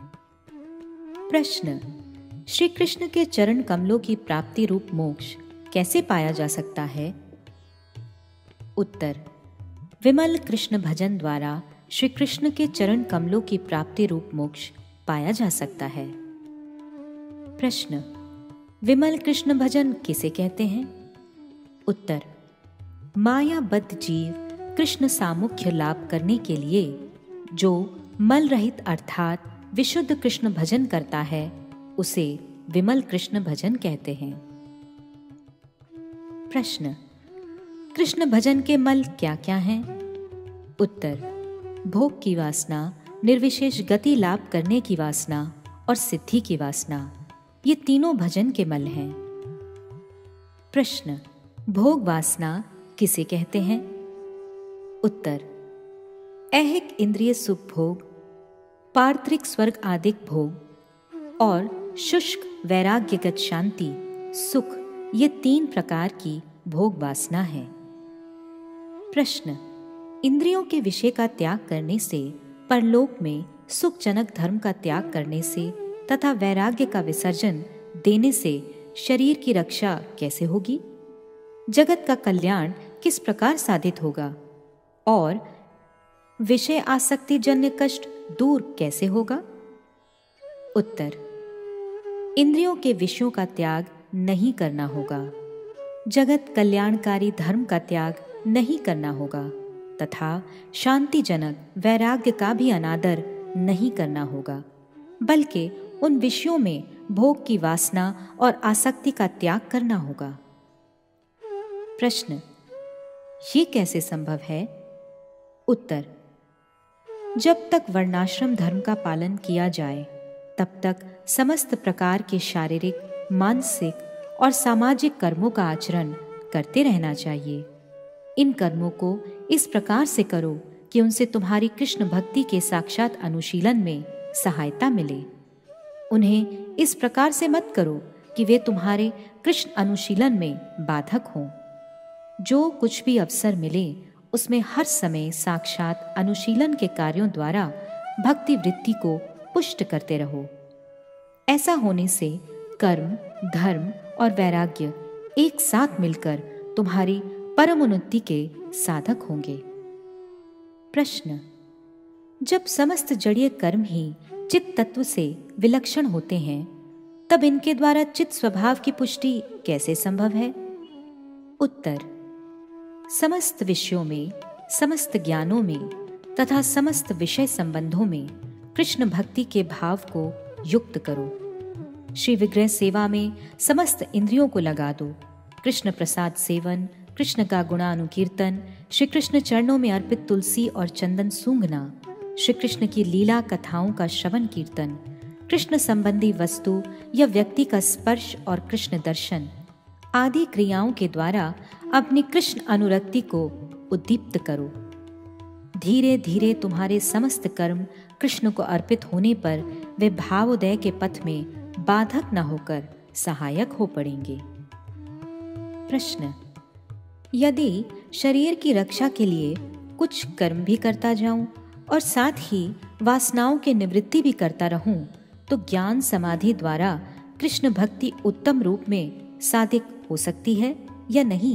प्रश्न, श्री कृष्ण के चरण कमलों की प्राप्ति रूप मोक्ष कैसे पाया जा सकता है? उत्तर, विमल कृष्ण भजन द्वारा श्री कृष्ण के चरण कमलों की प्राप्ति रूप मोक्ष पाया जा सकता है। प्रश्न, विमल कृष्ण भजन किसे कहते हैं? उत्तर, मायाबद्ध जीव कृष्ण सामुख्य लाभ करने के लिए जो मल रहित अर्थात विशुद्ध कृष्ण भजन करता है, उसे विमल कृष्ण भजन कहते हैं। प्रश्न, कृष्ण भजन के मल क्या क्या हैं? उत्तर, भोग की वासना, निर्विशेष गति लाभ करने की वासना और सिद्धि की वासना, ये तीनों भजन के मल हैं। प्रश्न, भोग वासना किसे कहते हैं? उत्तर, ऐहिक इंद्रिय सुख भोग, पार्थिक स्वर्ग आदिक भोग और शुष्क वैराग्यगत शांति सुख, ये तीन प्रकार की भोग वासना है। प्रश्न, इंद्रियों के विषय का त्याग करने से, परलोक में सुखजनक धर्म का त्याग करने से तथा वैराग्य का विसर्जन देने से शरीर की रक्षा कैसे होगी? जगत का कल्याण किस प्रकार साधित होगा? और विषय आसक्ति जन्य कष्ट दूर कैसे होगा? उत्तर: इंद्रियों के विषयों का त्याग नहीं करना होगा, जगत कल्याणकारी धर्म का त्याग नहीं करना होगा तथा शांतिजनक वैराग्य का भी अनादर नहीं करना होगा, बल्कि उन विषयों में भोग की वासना और आसक्ति का त्याग करना होगा। प्रश्न: ये कैसे संभव है? उत्तर: जब तक वर्णाश्रम धर्म का पालन किया जाए तब तक समस्त प्रकार के शारीरिक, मानसिक और सामाजिक कर्मों का आचरण करते रहना चाहिए। इन कर्मों को इस प्रकार से करो कि उनसे तुम्हारी कृष्ण भक्ति के साक्षात अनुशीलन में सहायता मिले। उन्हें इस प्रकार से मत करो कि वे तुम्हारे कृष्ण अनुशीलन में बाधक हों। जो कुछ भी अवसर मिले उसमें हर समय साक्षात अनुशीलन के कार्यों द्वारा भक्ति वृत्ति को पुष्ट करते रहो। ऐसा होने से कर्म, धर्म और वैराग्य एक साथ मिलकर तुम्हारी परम उन्नति के साधक होंगे। प्रश्न: जब समस्त जड़ीय कर्म ही चित्त तत्व से विलक्षण होते हैं, तब इनके द्वारा चित्त स्वभाव की पुष्टि कैसे संभव है? उत्तर: समस्त विषयों में, समस्त ज्ञानों में तथा समस्त विषय संबंधों में कृष्ण भक्ति के भाव को युक्त करो। श्री विग्रह सेवा में समस्त इंद्रियों को लगा दो। कृष्ण प्रसाद सेवन, कृष्ण का गुणानुकीर्तन, श्री कृष्ण चरणों में अर्पित तुलसी और चंदन सूंघना, श्री कृष्ण की लीला कथाओं का श्रवण कीर्तन, कृष्ण संबंधी वस्तु या व्यक्ति का स्पर्श और कृष्ण दर्शन आदि क्रियाओं के द्वारा अपनी कृष्ण अनुरक्ति को उद्दीप्त करो। धीरे धीरे तुम्हारे समस्त कर्म कृष्ण को अर्पित होने पर वे भावोदय के पथ में बाधक न होकर सहायक हो पड़ेंगे। प्रश्न: यदि शरीर की रक्षा के लिए कुछ कर्म भी करता जाऊं और साथ ही वासनाओं की निवृत्ति भी करता रहूं, तो ज्ञान समाधि द्वारा कृष्ण भक्ति उत्तम रूप में साधिक हो सकती है या नहीं?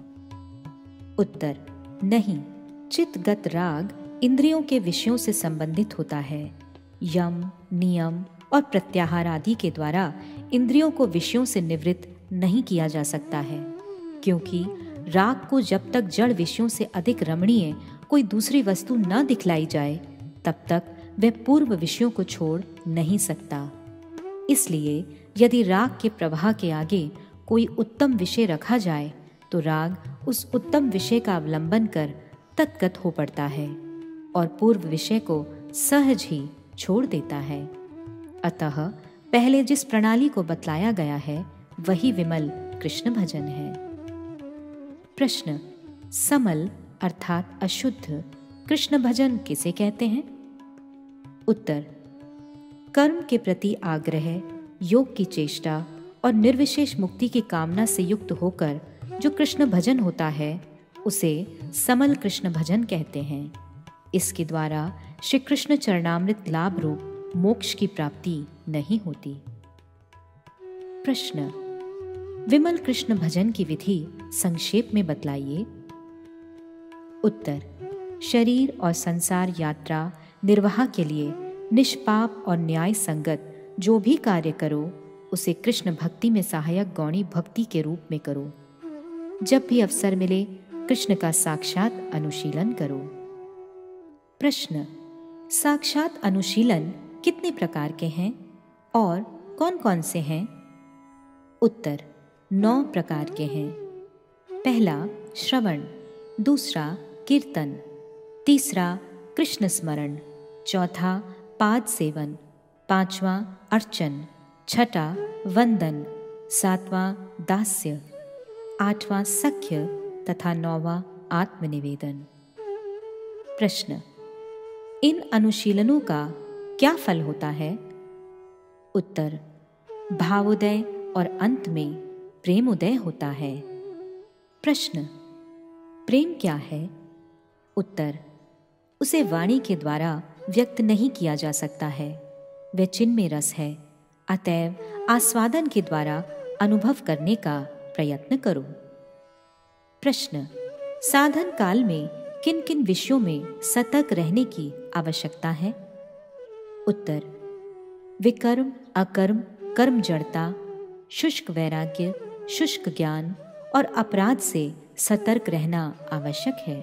उत्तर: नहीं। चित्तगत राग इंद्रियों के विषयों से संबंधित होता है। यम, नियम और प्रत्याहार आदि के द्वारा इंद्रियों को विषयों से निवृत्त नहीं किया जा सकता है, क्योंकि राग को जब तक जड़ विषयों से अधिक रमणीय कोई दूसरी वस्तु न दिखलाई जाए तब तक वह पूर्व विषयों को छोड़ नहीं सकता। इसलिए यदि राग के प्रवाह के आगे कोई उत्तम विषय रखा जाए तो राग उस उत्तम विषय का अवलंबन कर तत्गत हो पड़ता है और पूर्व विषय को सहज ही छोड़ देता है। अतः पहले जिस प्रणाली को बतलाया गया है वही विमल कृष्ण भजन है। प्रश्न: समल अर्थात अशुद्ध कृष्ण भजन किसे कहते हैं? उत्तर: कर्म के प्रति आग्रह, योग की चेष्टा और निर्विशेष मुक्ति की कामना से युक्त होकर जो कृष्ण भजन होता है उसे समल कृष्ण भजन कहते हैं। इसके द्वारा श्री कृष्ण चरणामृत लाभ रूप मोक्ष की प्राप्ति नहीं होती। प्रश्न: विमल कृष्ण भजन की विधि संक्षेप में बतलाइए। उत्तर: शरीर और संसार यात्रा निर्वाह के लिए निष्पाप और न्याय संगत जो भी कार्य करो उसे कृष्ण भक्ति में सहायक गौणी भक्ति के रूप में करो। जब भी अवसर मिले कृष्ण का साक्षात अनुशीलन करो। प्रश्न: साक्षात अनुशीलन कितने प्रकार के हैं और कौन कौन से हैं? उत्तर: नौ प्रकार के हैं। पहला श्रवण, दूसरा कीर्तन, तीसरा कृष्ण स्मरण, चौथा पाद सेवन, पांचवा अर्चन, छठा वंदन, सातवां दास्य, आठवां सख्य तथा नौवां आत्मनिवेदन। प्रश्न: इन अनुशीलनों का क्या फल होता है? उत्तर: भावोदय और अंत में प्रेमोदय होता है। प्रश्न: प्रेम क्या है? उत्तर: उसे वाणी के द्वारा व्यक्त नहीं किया जा सकता है। वह चिन्मय रस है अतएव आस्वादन के द्वारा अनुभव करने का प्रयत्न करो। प्रश्न, साधन काल में किन किन विषयों में सतर्क रहने की आवश्यकता है? उत्तर, विकर्म, अकर्म, कर्म जड़ता, शुष्क वैराग्य, शुष्क ज्ञान और अपराध से सतर्क रहना आवश्यक है।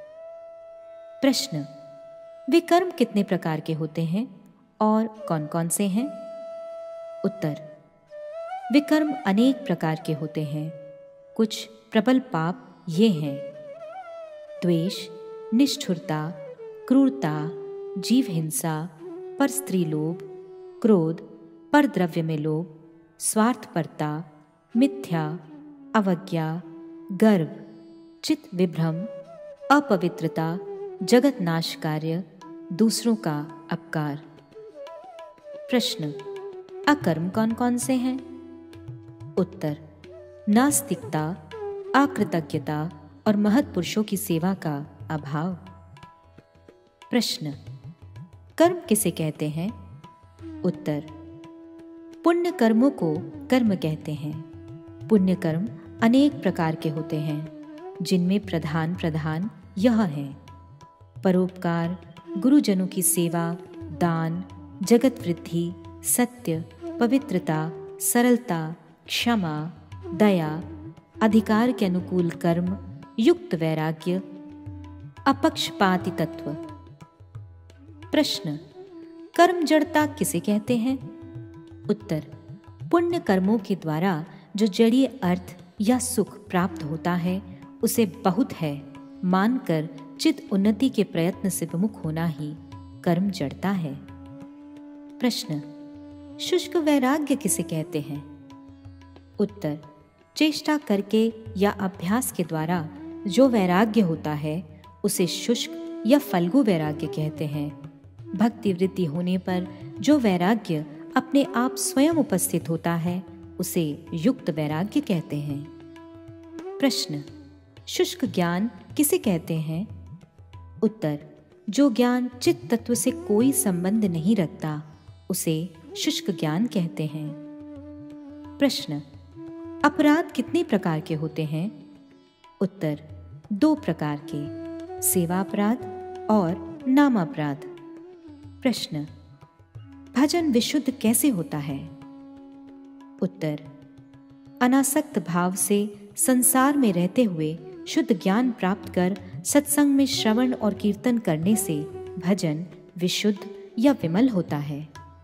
प्रश्न, विकर्म कितने प्रकार के होते हैं और कौन कौन से हैं? उत्तर, विकर्म अनेक प्रकार के होते हैं। कुछ प्रबल पाप ये हैं: द्वेष, निष्ठुरता, क्रूरता, जीव हिंसा, पर स्त्री लोभ, क्रोध, पर द्रव्य में लोभ, स्वार्थपरता, मिथ्या, अवज्ञा, गर्व, चित्त विभ्रम, अपवित्रता, जगत नाश कार्य, दूसरों का अपकार। प्रश्न, अकर्म कौन कौन से हैं? उत्तर, नास्तिकता, अकृतज्ञता और महत् पुरुषों की सेवा का अभाव। प्रश्न, कर्म किसे कहते हैं? उत्तर, पुण्य कर्मों को कर्म कहते हैं। पुण्य कर्म अनेक प्रकार के होते हैं, जिनमें प्रधान प्रधान यह हैं: परोपकार, गुरुजनों की सेवा, दान, जगत वृद्धि, सत्य, पवित्रता, सरलता, क्षमा, दया, अधिकार के अनुकूल कर्म, युक्त वैराग्य, अपक्षपाती तत्व। प्रश्न, कर्म जड़ता किसे कहते हैं? उत्तर, पुण्य कर्मों के द्वारा जो जड़ीय अर्थ या सुख प्राप्त होता है उसे बहुत है मानकर चित्त उन्नति के प्रयत्न से विमुख होना ही कर्म जड़ता है। प्रश्न, शुष्क वैराग्य किसे कहते हैं? उत्तर, चेष्टा करके या अभ्यास के द्वारा जो वैराग्य होता है उसे शुष्क या फल्गु वैराग्य कहते हैं। भक्ति वृद्धि होने पर जो वैराग्य अपने आप स्वयं उपस्थित होता है उसे युक्त वैराग्य कहते हैं। प्रश्न, शुष्क ज्ञान किसे कहते हैं? उत्तर, जो ज्ञान चित्त तत्व से कोई संबंध नहीं रखता उसे शुष्क ज्ञान कहते हैं। प्रश्न, अपराध कितने प्रकार के होते हैं? उत्तर, दो प्रकार के, सेवा अपराध और नाम अपराध। प्रश्न, भजन विशुद्ध कैसे होता है? उत्तर, अनासक्त भाव से संसार में रहते हुए शुद्ध ज्ञान प्राप्त कर सत्संग में श्रवण और कीर्तन करने से भजन विशुद्ध या विमल होता है।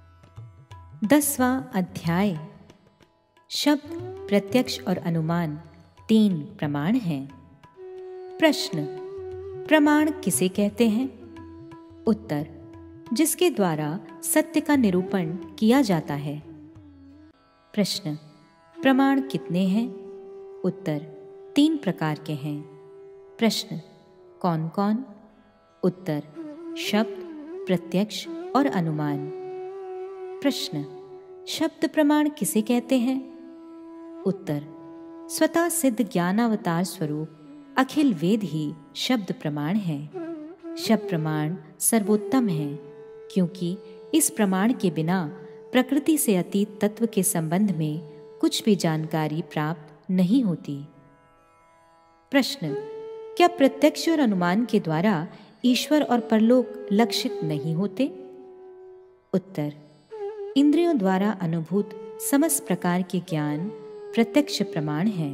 दसवां अध्याय। शब्द, प्रत्यक्ष और अनुमान तीन प्रमाण हैं। प्रश्न, प्रमाण किसे कहते हैं? उत्तर, जिसके द्वारा सत्य का निरूपण किया जाता है। प्रश्न, प्रमाण कितने हैं? उत्तर, तीन प्रकार के हैं। प्रश्न, कौन कौन? उत्तर, शब्द, प्रत्यक्ष और अनुमान। प्रश्न, शब्द प्रमाण किसे कहते हैं? उत्तर, स्वतः सिद्ध ज्ञानावतार स्वरूप अखिल वेद ही शब्द प्रमाण है। शब्द प्रमाण सर्वोत्तम है, क्योंकि इस प्रमाण के बिना प्रकृति से अतीत तत्व के संबंध में कुछ भी जानकारी प्राप्त नहीं होती। प्रश्न, क्या प्रत्यक्ष और अनुमान के द्वारा ईश्वर और परलोक लक्षित नहीं होते? उत्तर, इंद्रियों द्वारा अनुभूत समस्त प्रकार के ज्ञान प्रत्यक्ष प्रमाण है।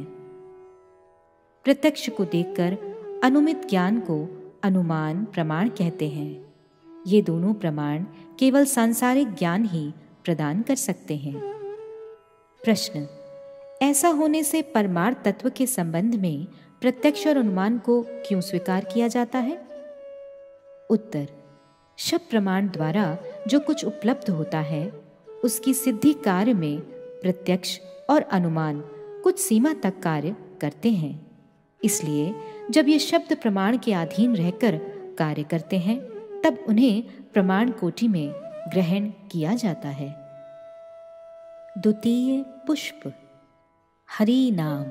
प्रत्यक्ष को देखकर अनुमित ज्ञान को अनुमान प्रमाण कहते हैं। ये दोनों प्रमाण केवल सांसारिक ज्ञान ही प्रदान कर सकते हैं। प्रश्न, ऐसा होने से परमार्थ तत्व के संबंध में प्रत्यक्ष और अनुमान को क्यों स्वीकार किया जाता है? उत्तर, शब्द प्रमाण द्वारा जो कुछ उपलब्ध होता है उसकी सिद्धि कार्य में प्रत्यक्ष और अनुमान कुछ सीमा तक कार्य करते हैं। इसलिए जब ये शब्द प्रमाण के अधीन रहकर कार्य करते हैं तब उन्हें प्रमाण कोटि में ग्रहण किया जाता है। द्वितीय पुष्प। हरि नाम।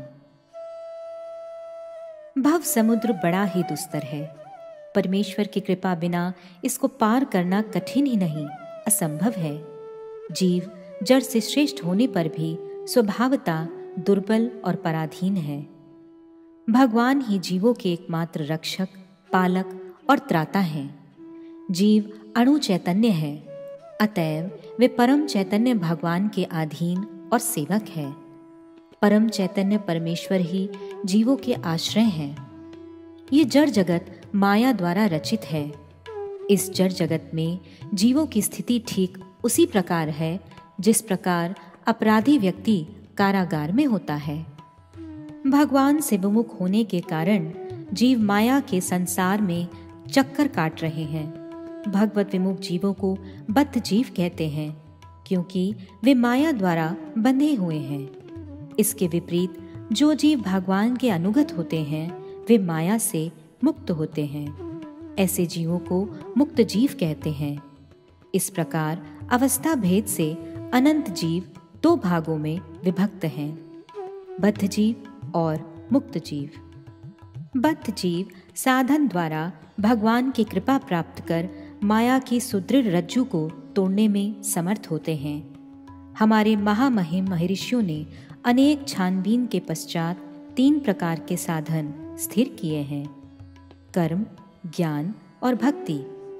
भव समुद्र बड़ा ही दुस्तर है। परमेश्वर की कृपा बिना इसको पार करना कठिन ही नहीं असंभव है। जीव जड़ से श्रेष्ठ होने पर भी स्वभावतः दुर्बल और पराधीन है। भगवान ही जीवों के एकमात्र रक्षक, पालक और त्राता हैं। जीव अणु चैतन्य है, अतएव वे परम चैतन्य भगवान के अधीन और सेवक है। परम चैतन्य परमेश्वर ही जीवों के आश्रय हैं। ये जड़ जगत माया द्वारा रचित है। इस जड़ जगत में जीवों की स्थिति ठीक उसी प्रकार है जिस प्रकार अपराधी व्यक्ति कारागार में होता है। भगवान से विमुख होने के कारण जीव माया के संसार में चक्कर काट रहे हैं। भगवत विमुख जीवों को बद्ध जीव कहते हैं, क्योंकि वे माया द्वारा बंधे हुए हैं। इसके विपरीत जो जीव भगवान के अनुगत होते हैं वे माया से मुक्त होते हैं। ऐसे जीवों को मुक्त जीव कहते हैं। इस प्रकार अवस्था भेद से अनंत जीव दो भागों में विभक्त हैं, बद्ध जीव और मुक्त जीव। बद्ध जीव साधन द्वारा भगवान की कृपा प्राप्त कर माया की सुदृढ़ रज्जु को तोड़ने में समर्थ होते हैं। हमारे महामहिम महर्षियों ने अनेक छानबीन के पश्चात तीन प्रकार के साधन स्थिर किए हैं: कर्म, ज्ञान और भक्ति।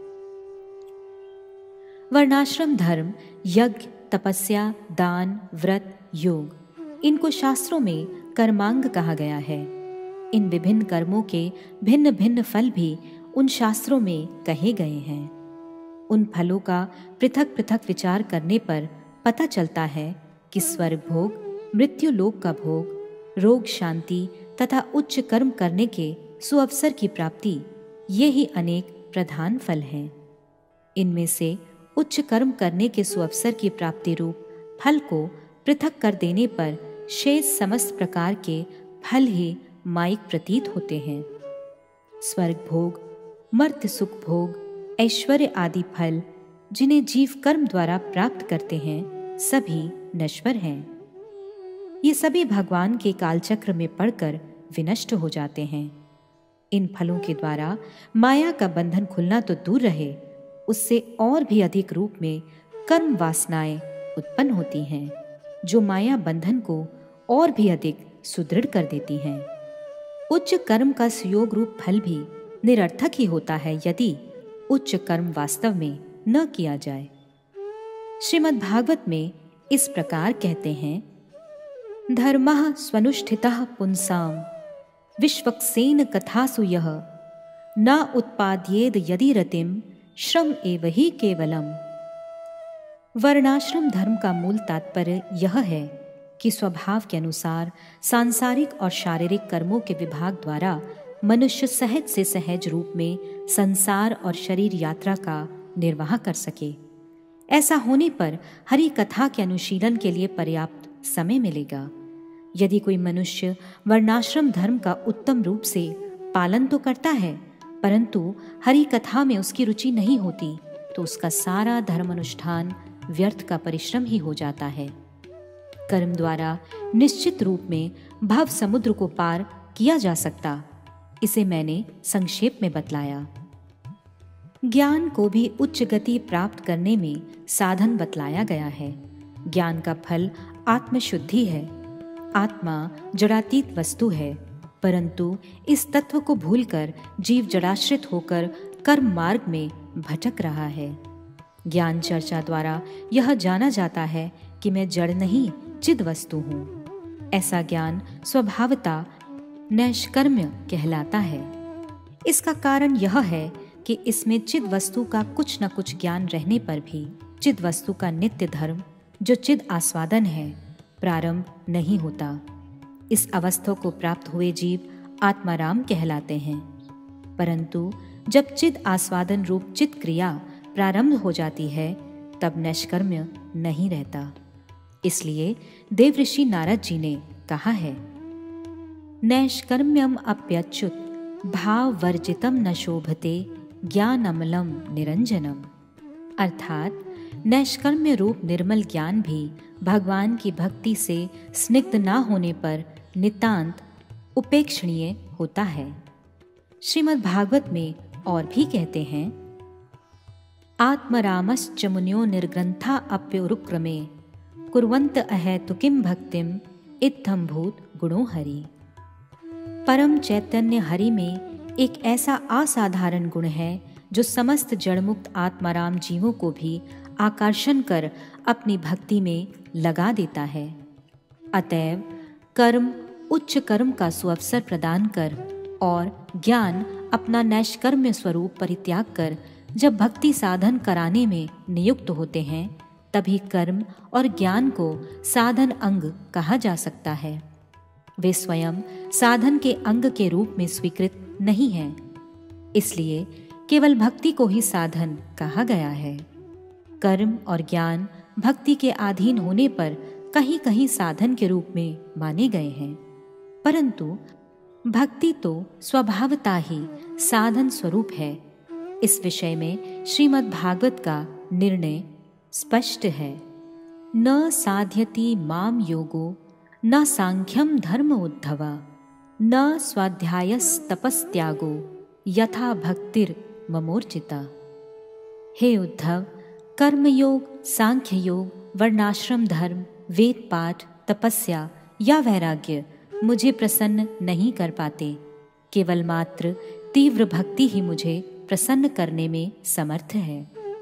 वर्णाश्रम धर्म, यज्ञ, तपस्या, दान, व्रत, योग, इनको शास्त्रों में कर्मांग कहा गया है। इन विभिन्न कर्मों के भिन्न भिन्न फल भी उन शास्त्रों में कहे गए हैं। उन फलों का पृथक पृथक विचार करने पर पता चलता है कि स्वर्ग भोग, मृत्यु लोक का भोग, रोग शांति तथा उच्च कर्म करने के सुअवसर की प्राप्ति, ये ही अनेक प्रधान फल हैं। इनमें से उच्च कर्म करने के सुअवसर की प्राप्ति रूप फल को पृथक कर देने पर शेष समस्त प्रकार के फल ही माइक प्रतीत होते हैं। स्वर्ग भोग, मर्त्य सुख भोग, ऐश्वर्य आदि फल जिन्हें जीव कर्म द्वारा प्राप्त करते हैं, सभी नश्वर हैं। ये सभी भगवान के कालचक्र में पड़कर विनष्ट हो जाते हैं। इन फलों के द्वारा माया का बंधन खुलना तो दूर रहे, उससे और भी अधिक रूप में कर्म वासनाएं उत्पन्न होती हैं, जो माया बंधन को और भी अधिक सुदृढ़ कर देती हैं। उच्च कर्म का सुयोग रूप फल भी निरर्थक ही होता है यदि उच्च कर्म वास्तव में न किया जाए। श्रीमद् भागवत में इस प्रकार कहते हैं: धर्मः स्वनुष्ठितः पुंसाम विश्वक्सेन कथासु यः न उत्पाद्येद यदि रतिम श्रम एव ही केवलम। वर्णाश्रम धर्म का मूल तात्पर्य यह है कि स्वभाव के अनुसार सांसारिक और शारीरिक कर्मों के विभाग द्वारा मनुष्य सहज से सहज रूप में संसार और शरीर यात्रा का निर्वाह कर सके। ऐसा होने पर हरि कथा के अनुशीलन के लिए पर्याप्त समय मिलेगा। यदि कोई मनुष्य वर्णाश्रम धर्म का उत्तम रूप से पालन तो करता है, परंतु हरि कथा में उसकी रुचि नहीं होती, तो उसका सारा धर्म अनुष्ठान व्यर्थ का परिश्रम ही हो जाता है। कर्म द्वारा निश्चित रूप में भव समुद्र को पार किया जा सकता, इसे मैंने संक्षेप में बतलाया। ज्ञान को भी उच्च गति प्राप्त करने में साधन बतलाया गया है। ज्ञान का फल आत्मशुद्धि है। आत्मा जड़ातीत वस्तु है, परंतु इस तत्व को भूलकर जीव जड़ाश्रित होकर कर्म मार्ग में भटक रहा है। ज्ञान चर्चा द्वारा यह जाना जाता है कि मैं जड़ नहीं चिद वस्तु हूँ। ऐसा ज्ञान स्वभावतः नैष्कर्म्य कहलाता है। इसका कारण यह है कि इसमें चिद वस्तु का कुछ न कुछ ज्ञान रहने पर भी चिद वस्तु का नित्य धर्म, जो चिद आस्वादन है, प्रारंभ नहीं होता। इस अवस्था को प्राप्त हुए जीव आत्माराम कहलाते हैं। परंतु जब चिद आस्वादन रूप चिद क्रिया प्रारंभ हो जाती है, तब नैष्कर्म्य नहीं रहता। इसलिए देवऋषि नारद जी ने कहा है: नैष्कर्म्यम अप्यच्युत भाव वर्जितम न शोभते ज्ञानमलम निरंजनम। अर्थात नैष्कर्म्य रूप निर्मल ज्ञान भी भगवान की भक्ति से स्निग्ध न होने पर नितांत उपेक्षणीय होता है। श्रीमद् भागवत में और भी कहते हैं: आत्मरामश्च मुन्यो निर्ग्रंथा अप्युरुक्रमे कुर्वन्त अहेतु किं भक्तिम इत्थम भूत गुणो हरि। परम चैतन्य हरि में एक ऐसा असाधारण गुण है जो समस्त जड़मुक्त आत्माराम जीवों को भी आकर्षण कर अपनी भक्ति में लगा देता है। अतएव कर्म उच्च कर्म का सुअवसर प्रदान कर और ज्ञान अपना नैष्कर्म्य स्वरूप परित्याग कर जब भक्ति साधन कराने में नियुक्त होते हैं, तभी कर्म और ज्ञान को साधन अंग कहा जा सकता है। वे स्वयं साधन के अंग के रूप में स्वीकृत नहीं हैं, इसलिए केवल भक्ति को ही साधन कहा गया है। कर्म और ज्ञान भक्ति के अधीन होने पर कहीं कहीं साधन के रूप में माने गए हैं, परंतु भक्ति तो स्वभावतः ही साधन स्वरूप है। इस विषय में श्रीमद् भागवत का निर्णय स्पष्ट है। न साध्यति माम योगो न सांख्यम धर्म उद्धवा न स्वाध्यायस्तपस्त्यागो यथा भक्तिर ममोर्चिता। हे उद्धव, कर्मयोग, सांख्य योग, वर्णाश्रम धर्म, वेद पाठ, तपस्या या वैराग्य मुझे प्रसन्न नहीं कर पाते। केवल मात्र तीव्र भक्ति ही मुझे प्रसन्न करने में समर्थ है।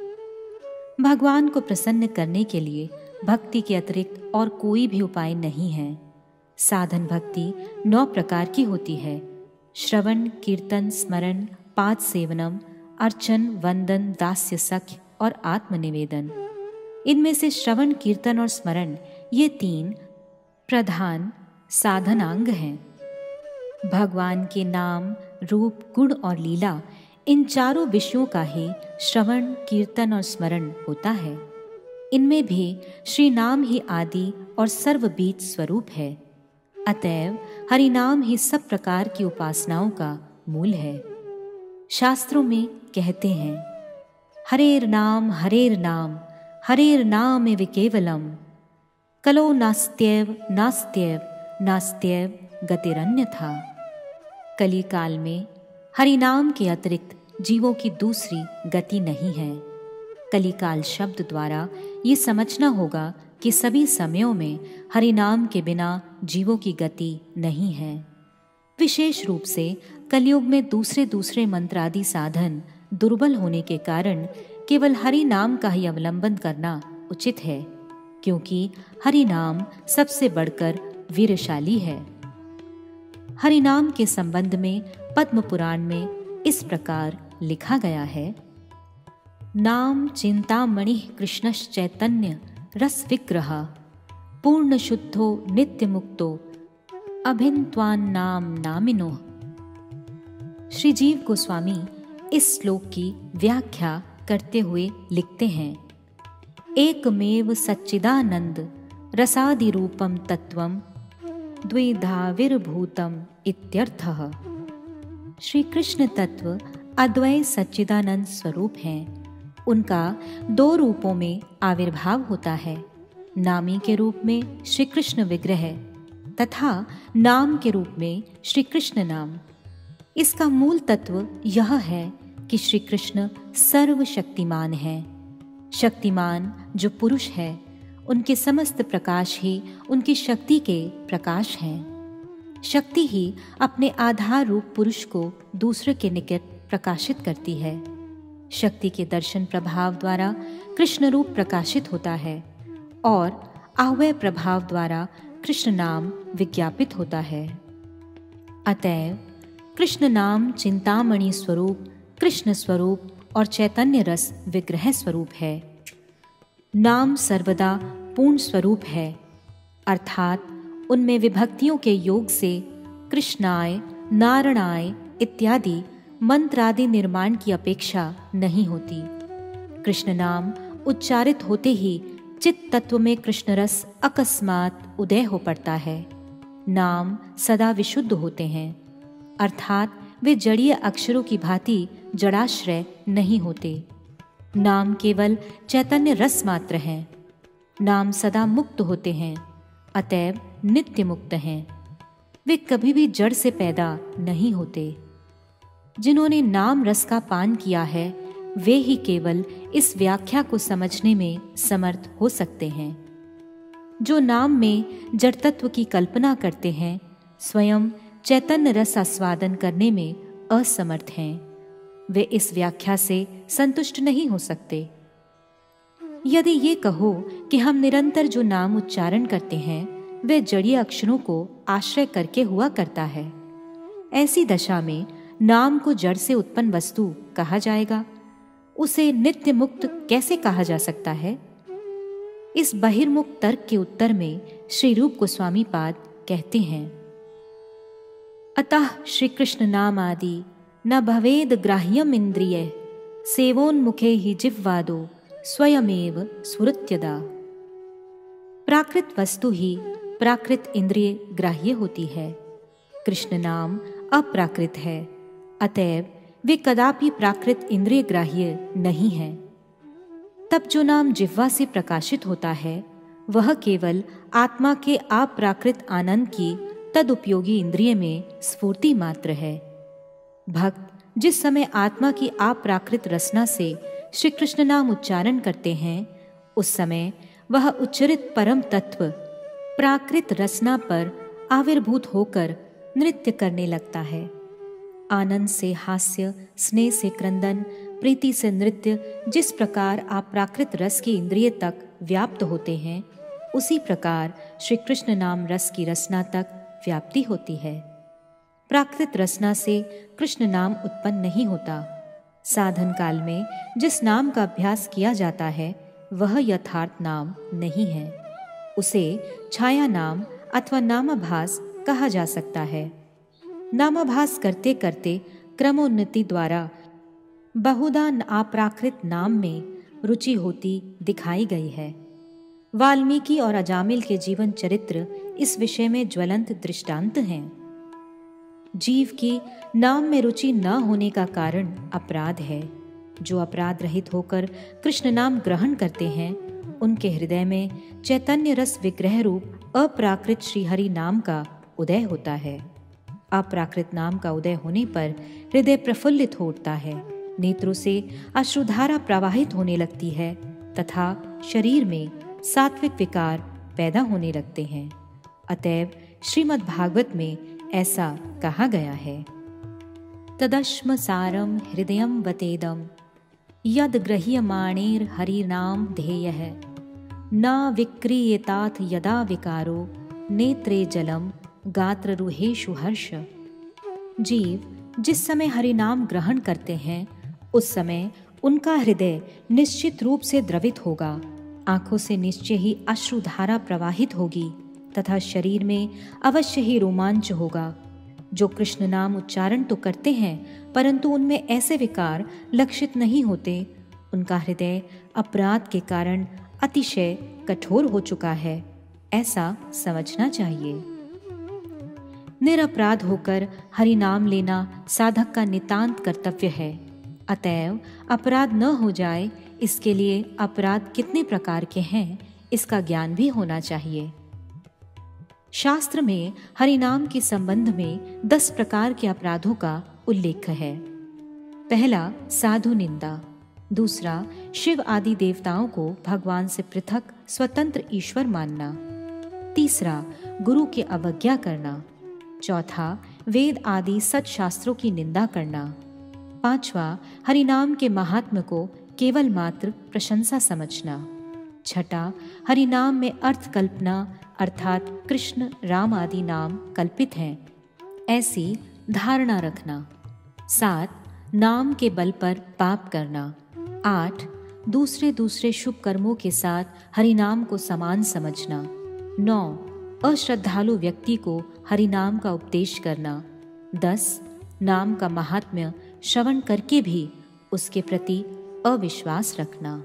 भगवान को प्रसन्न करने के लिए भक्ति के अतिरिक्त और कोई भी उपाय नहीं है। साधन भक्ति नौ प्रकार की होती है: श्रवण, कीर्तन, स्मरण, पाद सेवनम, अर्चन, वंदन, दास्य सख्य और आत्मनिवेदन। इनमें से श्रवण, कीर्तन और स्मरण ये तीन प्रधान साधनांग हैं। भगवान के नाम, रूप, गुण और लीला, इन चारों विषयों का ही श्रवण, कीर्तन और स्मरण होता है। इनमें भी श्री नाम ही आदि और सर्वबीज स्वरूप है। अतएव हरिनाम ही सब प्रकार की उपासनाओं का मूल है। शास्त्रों में कहते हैं, हरेर नाम हरेर नाम हरेर नाम एव केवलम कलो नास्त्येव नास्त्येव नास्त्येव गतिरन्यथा। कली काल में हरिनाम के अतिरिक्त जीवों की दूसरी गति नहीं है। कलिकाल शब्द द्वारा ये समझना होगा कि सभी समयों में हरिनाम के बिना जीवों की गति नहीं है। विशेष रूप से कलयुग में दूसरे दूसरे मंत्रादि साधन दुर्बल होने के कारण केवल हरि नाम का ही अवलंबन करना उचित है, क्योंकि हरि नाम सबसे बढ़कर वीरशाली है। हरि नाम के संबंध में पद्म पुराण में इस प्रकार लिखा गया है: नाम चिंतामणि कृष्णश्चैतन्य रस विग्रह पूर्ण शुद्धो नित्य मुक्तो अभिन्त्वान नाम नामिनो। श्री जीव गोस्वामी इस श्लोक की व्याख्या करते हुए लिखते हैं, एकमेव सच्चिदानंद रसादि रूपम तत्वम द्विधाविर्भूतम इत्यर्थः। श्री कृष्ण तत्व अद्वैत सच्चिदानंद स्वरूप हैं। उनका दो रूपों में आविर्भाव होता है, नामी के रूप में श्री कृष्ण विग्रह तथा नाम के रूप में श्री कृष्ण नाम। इसका मूल तत्व यह है कि श्री कृष्ण सर्वशक्तिमान है। शक्तिमान जो पुरुष है, उनके समस्त प्रकाश ही उनकी शक्ति के प्रकाश हैं। शक्ति ही अपने आधार रूप पुरुष को दूसरे के निकट प्रकाशित करती है। शक्ति के दर्शन प्रभाव द्वारा कृष्ण रूप प्रकाशित होता है और आह्वय प्रभाव द्वारा कृष्ण नाम विज्ञापित होता है। अतएव कृष्ण नाम चिंतामणि स्वरूप, कृष्ण स्वरूप और चैतन्य रस विग्रह स्वरूप है। नाम सर्वदा पूर्ण स्वरूप है, अर्थात उनमें विभक्तियों के योग से कृष्णाय, नारायणाय इत्यादि मंत्रादि निर्माण की अपेक्षा नहीं होती। कृष्ण नाम उच्चारित होते ही चित्त तत्व में कृष्ण रस अकस्मात उदय हो पड़ता है। नाम सदा विशुद्ध होते हैं, अर्थात वे जड़ीय अक्षरों की भांति जड़ाश्रय नहीं होते। नाम केवल चैतन्य रस मात्र हैं। नाम सदा मुक्त होते हैं, अतएव नित्य मुक्त हैं। वे कभी भी जड़ से पैदा नहीं होते। जिन्होंने नाम रस का पान किया है, वे ही केवल इस व्याख्या को समझने में समर्थ हो सकते हैं। जो नाम में जड़ तत्व की कल्पना करते हैं, स्वयं चैतन्य रस आस्वादन करने में असमर्थ हैं। वे इस व्याख्या से संतुष्ट नहीं हो सकते। यदि ये कहो कि हम निरंतर जो नाम उच्चारण करते हैं वे जड़ीय अक्षरों को आश्रय करके हुआ करता है, ऐसी दशा में नाम को जड़ से उत्पन्न वस्तु कहा जाएगा, उसे नित्य मुक्त कैसे कहा जा सकता है? इस बहिर्मुख तर्क के उत्तर में श्री रूप गोस्वामी पाद कहते हैं, अतः श्री कृष्ण नाम आदि न भवेद ग्राह्यम इंद्रिय सेवोन्मुखे ही जिह्वादो स्वयमेव स्फुरत्यदा। प्राकृत वस्तु ही प्राकृत इंद्रिय ग्राह्य होती है। कृष्ण नाम अप्राकृत है, अतएव वे कदापि प्राकृत इंद्रिय ग्राह्य नहीं है। तब जो नाम जिह्वा से प्रकाशित होता है वह केवल आत्मा के अप्राकृत आनंद की तदुपयोगी इंद्रिय में स्फूर्ति मात्र है। भक्त जिस समय आत्मा की अप्राकृत रसना से श्री कृष्ण नाम उच्चारण करते हैं, उस समय वह उच्चरित परम तत्व प्राकृत रसना पर आविर्भूत होकर नृत्य करने लगता है। आनंद से हास्य, स्नेह से क्रंदन, प्रीति से नृत्य जिस प्रकार आप प्राकृत रस की इंद्रिय तक व्याप्त होते हैं, उसी प्रकार श्री कृष्ण नाम रस की रसना तक व्याप्ति होती है। प्राकृत रसना से कृष्ण नाम उत्पन्न नहीं होता। साधन काल में जिस नाम का अभ्यास किया जाता है वह यथार्थ नाम नहीं है। उसे छाया नाम अथवा नामाभास कहा जा सकता है। नामाभास करते करते क्रमोन्नति द्वारा बहुधा अप्राकृत नाम में रुचि होती दिखाई गई है। वाल्मीकि और अजामिल के जीवन चरित्र इस विषय में ज्वलंत दृष्टांत हैं। जीव की नाम में रुचि न होने का कारण अपराध है। जो अपराध रहित होकर कृष्ण नाम ग्रहण करते हैं, उनके हृदय में चैतन्य रस विग्रह रूप अप्राकृत श्रीहरि नाम का उदय होता है। अप्राकृत नाम का उदय होने पर हृदय प्रफुल्लित हो उठता है, नेत्रों से अश्रुधारा प्रवाहित होने लगती है तथा शरीर में सात्विक विकार पैदा होने लगते हैं। अतएव श्रीमद् भागवत में ऐसा कहा गया है, तदश्म सारम हृदयम वतेदम यद गृह्यमाणेर हरिनाम ध्येयः न विक्रियेतात यदा विकारो नेत्रे जलम गात्र रुहेषु हर्ष। जीव जिस समय हरिनाम ग्रहण करते हैं, उस समय उनका हृदय निश्चित रूप से द्रवित होगा, आंखों से निश्चय ही अश्रुधारा प्रवाहित होगी तथा शरीर में अवश्य ही रोमांच होगा। जो कृष्ण नाम उच्चारण तो करते हैं परंतु उनमें ऐसे विकार लक्षित नहीं होते, उनका हृदय अपराध के कारण अतिशय कठोर हो चुका है, ऐसा समझना चाहिए। निरपराध होकर हरि नाम लेना साधक का नितांत कर्तव्य है। अतएव अपराध न हो जाए, इसके लिए अपराध कितने प्रकार के हैं इसका ज्ञान भी होना चाहिए। शास्त्र में हरिनाम के संबंध में दस प्रकार के अपराधों का उल्लेख है। पहला साधु निंदा, दूसरा शिव आदि देवताओं को भगवान से पृथक स्वतंत्र ईश्वर मानना, तीसरा गुरु की अवज्ञा करना, चौथा वेद आदि सच शास्त्रों की निंदा करना, पांचवा हरिनाम के महात्म्य को केवल मात्र प्रशंसा समझना, छठा हरिनाम में अर्थ कल्पना अर्थात कृष्ण राम आदि नाम कल्पित हैं ऐसी धारणा रखना, सात नाम के बल पर पाप करना, आठ दूसरे दूसरे शुभ कर्मों के साथ हरिनाम को समान समझना, नौ अश्रद्धालु व्यक्ति को हरिनाम का उपदेश करना, दस नाम का महात्म्य श्रवण करके भी उसके प्रति अविश्वास रखना।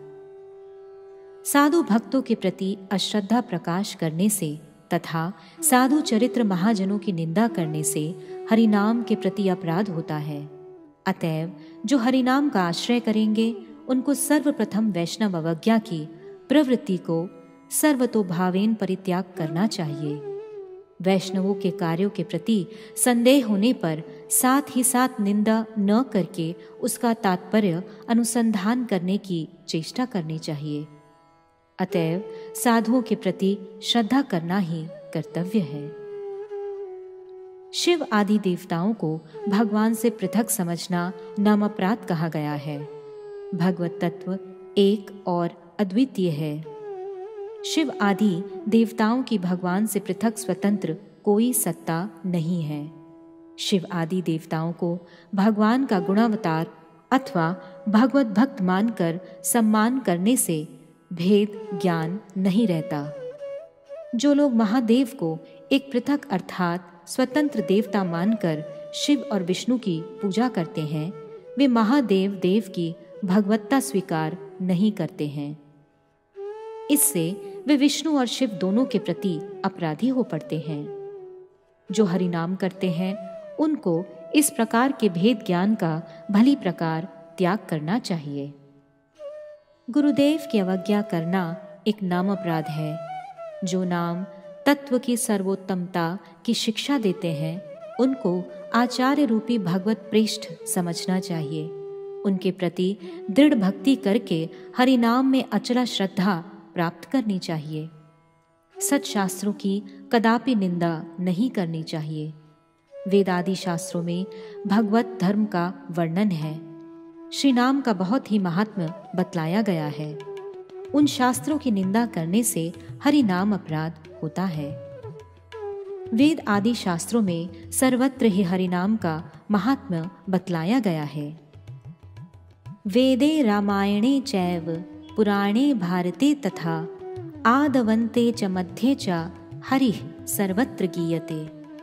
साधु भक्तों के प्रति अश्रद्धा प्रकाश करने से तथा साधु चरित्र महाजनों की निंदा करने से हरिनाम के प्रति अपराध होता है। अतएव जो हरिनाम का आश्रय करेंगे उनको सर्वप्रथम वैष्णव अवज्ञा की प्रवृत्ति को सर्वतोभावेन परित्याग करना चाहिए। वैष्णवों के कार्यों के प्रति संदेह होने पर साथ ही साथ निंदा न करके उसका तात्पर्य अनुसंधान करने की चेष्टा करनी चाहिए। अतएव साधुओं के प्रति श्रद्धा करना ही कर्तव्य है। शिव आदि देवताओं को भगवान से पृथक समझना नाम अपराध कहा गया है। भगवत तत्व एक और अद्वितीय है। शिव आदि देवताओं की भगवान से पृथक स्वतंत्र कोई सत्ता नहीं है। शिव आदि देवताओं को भगवान का गुणावतार अथवा भगवत भक्त मानकर सम्मान करने से भेद ज्ञान नहीं रहता। जो लोग महादेव को एक पृथक अर्थात स्वतंत्र देवता मानकर शिव और विष्णु की पूजा करते हैं, वे महादेव देव की भगवत्ता स्वीकार नहीं करते हैं। इससे वे विष्णु और शिव दोनों के प्रति अपराधी हो पड़ते हैं। जो हरिनाम करते हैं उनको इस प्रकार के भेद ज्ञान का भली प्रकार त्याग करना चाहिए। गुरुदेव की अवज्ञा करना एक नाम अपराध है। जो नाम तत्व की सर्वोत्तमता की शिक्षा देते हैं उनको आचार्य रूपी भगवत प्रेष्ठ समझना चाहिए। उनके प्रति दृढ़ भक्ति करके हरिनाम में अचला श्रद्धा प्राप्त करनी चाहिए। सत्शास्त्रों की कदापि निंदा नहीं करनी चाहिए। वेदादि शास्त्रों में भगवत धर्म का वर्णन है। श्री नाम का बहुत ही महात्म्य बतलाया गया है। उन शास्त्रों की निंदा करने से हरि नाम अपराध होता है। वेद आदि शास्त्रों में सर्वत्र ही हरि नाम का महात्म्य बतलाया गया है। वेदे रामायणे चैव पुराणे भारते तथा आदवन्ते च मध्ये च हरिः सर्वत्र गीयते।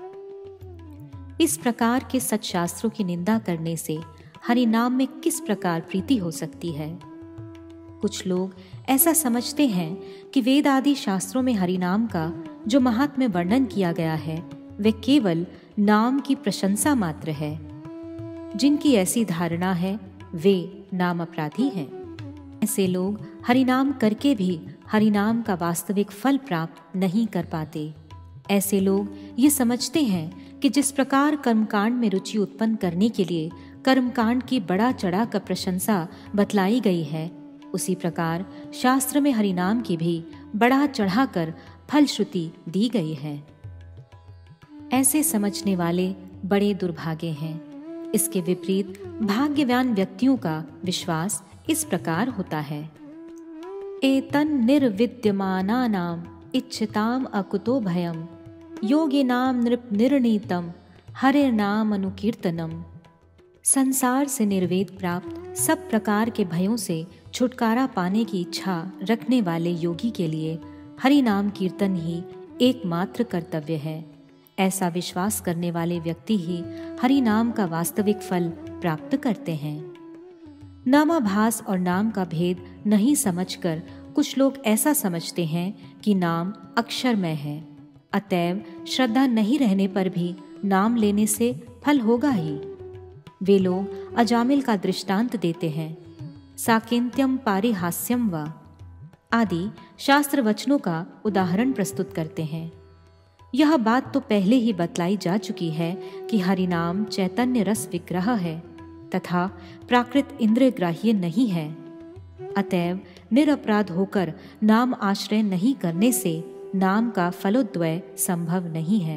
इस प्रकार के सत्शास्त्रों की निंदा करने से हरि नाम में किस प्रकार प्रीति हो सकती है। कुछ लोग ऐसा समझते हैं कि वेद आदि शास्त्रों में हरि नाम का जो महात्म्य वर्णन किया गया है वे केवल नाम की प्रशंसा मात्र है। जिनकी ऐसी धारणा है वे नाम अपराधी हैं। ऐसे लोग हरिनाम करके भी हरिनाम का वास्तविक फल प्राप्त नहीं कर पाते। ऐसे लोग ये समझते हैं कि जिस प्रकार कर्मकांड में रुचि उत्पन्न करने के लिए कर्मकांड की बड़ा चढ़ा कर प्रशंसा बतलाई गई है, उसी प्रकार शास्त्र में हरिनाम की भी बड़ा चढ़ाकर फलश्रुति दी गई है। ऐसे समझने वाले बड़े दुर्भागे हैं। इसके विपरीत भाग्यवान व्यक्तियों का विश्वास इस प्रकार होता है। एतन् निर्विद्यमानानाम इच्छताम अकुतो भयम योगिनाम नृप निर्णीतम हरिर्नाम अनुकीर्तनम। संसार से निर्वेद प्राप्त सब प्रकार के भयों से छुटकारा पाने की इच्छा रखने वाले योगी के लिए हरि नाम कीर्तन ही एकमात्र कर्तव्य है। ऐसा विश्वास करने वाले व्यक्ति ही हरि नाम का वास्तविक फल प्राप्त करते हैं। नामाभास और नाम का भेद नहीं समझकर कुछ लोग ऐसा समझते हैं कि नाम अक्षरमय है, अतएव श्रद्धा नहीं रहने पर भी नाम लेने से फल होगा ही। वे लोग अजामिल का दृष्टांत देते हैं। साकेन्त्यम पारिहास्यम व आदि शास्त्र वचनों का उदाहरण प्रस्तुत करते हैं। यह बात तो पहले ही बतलाई जा चुकी है कि हरिनाम चैतन्य रस विग्रह है तथा प्राकृत इंद्रिय ग्राह्य नहीं है। अतएव निरपराध होकर नाम आश्रय नहीं करने से नाम का फलोद्वय संभव नहीं है।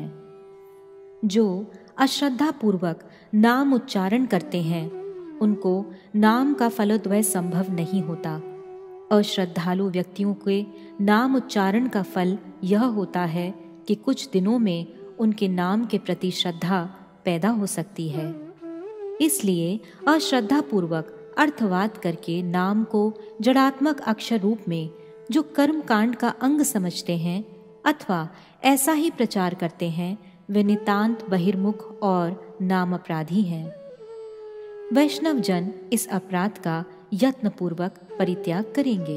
जो अश्रद्धा पूर्वक नाम उच्चारण करते हैं उनको नाम का फलोद्वय संभव नहीं होता। अश्रद्धालु व्यक्तियों के नाम उच्चारण का फल यह होता है कि कुछ दिनों में उनके नाम के प्रति श्रद्धा पैदा हो सकती है। इसलिए अश्रद्धा पूर्वक अर्थवाद करके नाम को जड़ात्मक अक्षर रूप में जो कर्म कांड का अंग समझते हैं अथवा ऐसा ही प्रचार करते हैं वे नितांत बहिर्मुख और नाम अपराधी हैं। वैष्णव जन इस अपराध का यत्न पूर्वक परित्याग करेंगे।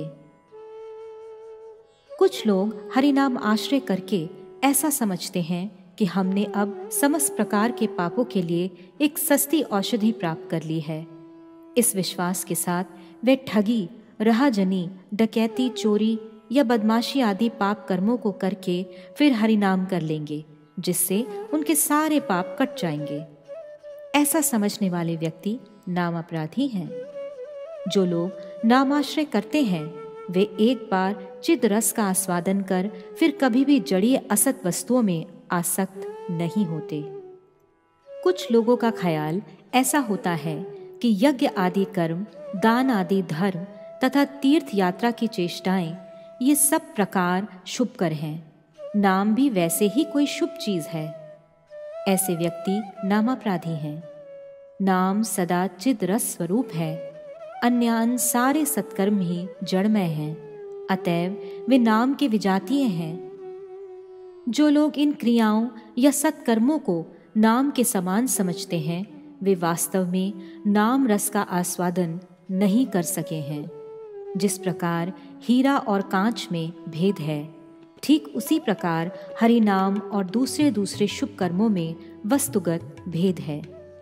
कुछ लोग हरिनाम आश्रय करके ऐसा समझते हैं कि हमने अब समस्त प्रकार के पापों के लिए एक सस्ती औषधि प्राप्त कर ली है। इस विश्वास के साथ वे ठगी, राहजनी, डकैती, चोरी या बदमाशी आदि पाप कर्मों को करके फिर हरिनाम कर लेंगे, जिससे उनके सारे पाप कट जाएंगे। ऐसा समझने वाले व्यक्ति नाम अपराधी हैं। जो लोग नामाश्रय करते हैं वे एक बार चिद रस का आस्वादन कर फिर कभी भी जड़ीय असत वस्तुओं में आसक्त नहीं होते। कुछ लोगों का ख्याल ऐसा होता है कि यज्ञ आदि कर्म, दान आदि धर्म तथा तीर्थ यात्रा की चेष्टाएं ये सब प्रकार शुभकर हैं। नाम भी वैसे ही कोई शुभ चीज है। ऐसे व्यक्ति नामापराधी हैं। नाम सदा चिद रस स्वरूप है। अन्यान सारे सत्कर्म ही जड़मय हैं, अतएव वे नाम के विजातीय हैं। जो लोग इन क्रियाओं या सत्कर्मों को नाम के समान समझते हैं, वे वास्तव में नाम रस का आस्वादन नहीं कर सके हैं। जिस प्रकार हीरा और कांच में भेद है, ठीक उसी प्रकार हरि नाम और दूसरे दूसरे शुभ कर्मों में वस्तुगत भेद है।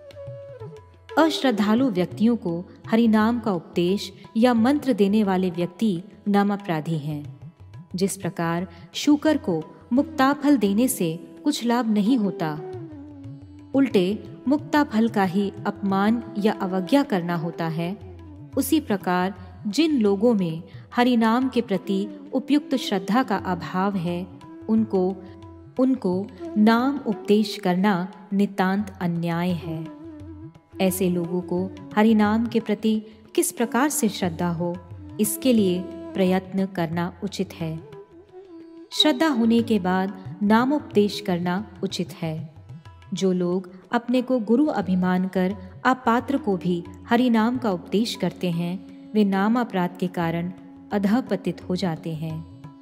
अश्रद्धालु व्यक्तियों को हरि नाम का उपदेश या मंत्र देने वाले व्यक्ति नामापराधी हैं। जिस प्रकार शूकर को मुक्ता फल देने से कुछ लाभ नहीं होता, उल्टे मुक्ता फल का ही अपमान या अवज्ञा करना होता है, उसी प्रकार जिन लोगों में हरि नाम के प्रति उपयुक्त श्रद्धा का अभाव है, उनको उनको नाम उपदेश करना नितांत अन्याय है। ऐसे लोगों को हरि नाम के प्रति किस प्रकार से श्रद्धा हो, इसके लिए प्रयत्न करना उचित है। श्रद्धा होने के बाद नामोपदेश करना उचित है। जो लोग अपने को गुरु अभिमान कर अपात्र को भी हरि नाम का उपदेश करते हैं, वे नाम अपराध के कारण अधःपतित हो जाते हैं।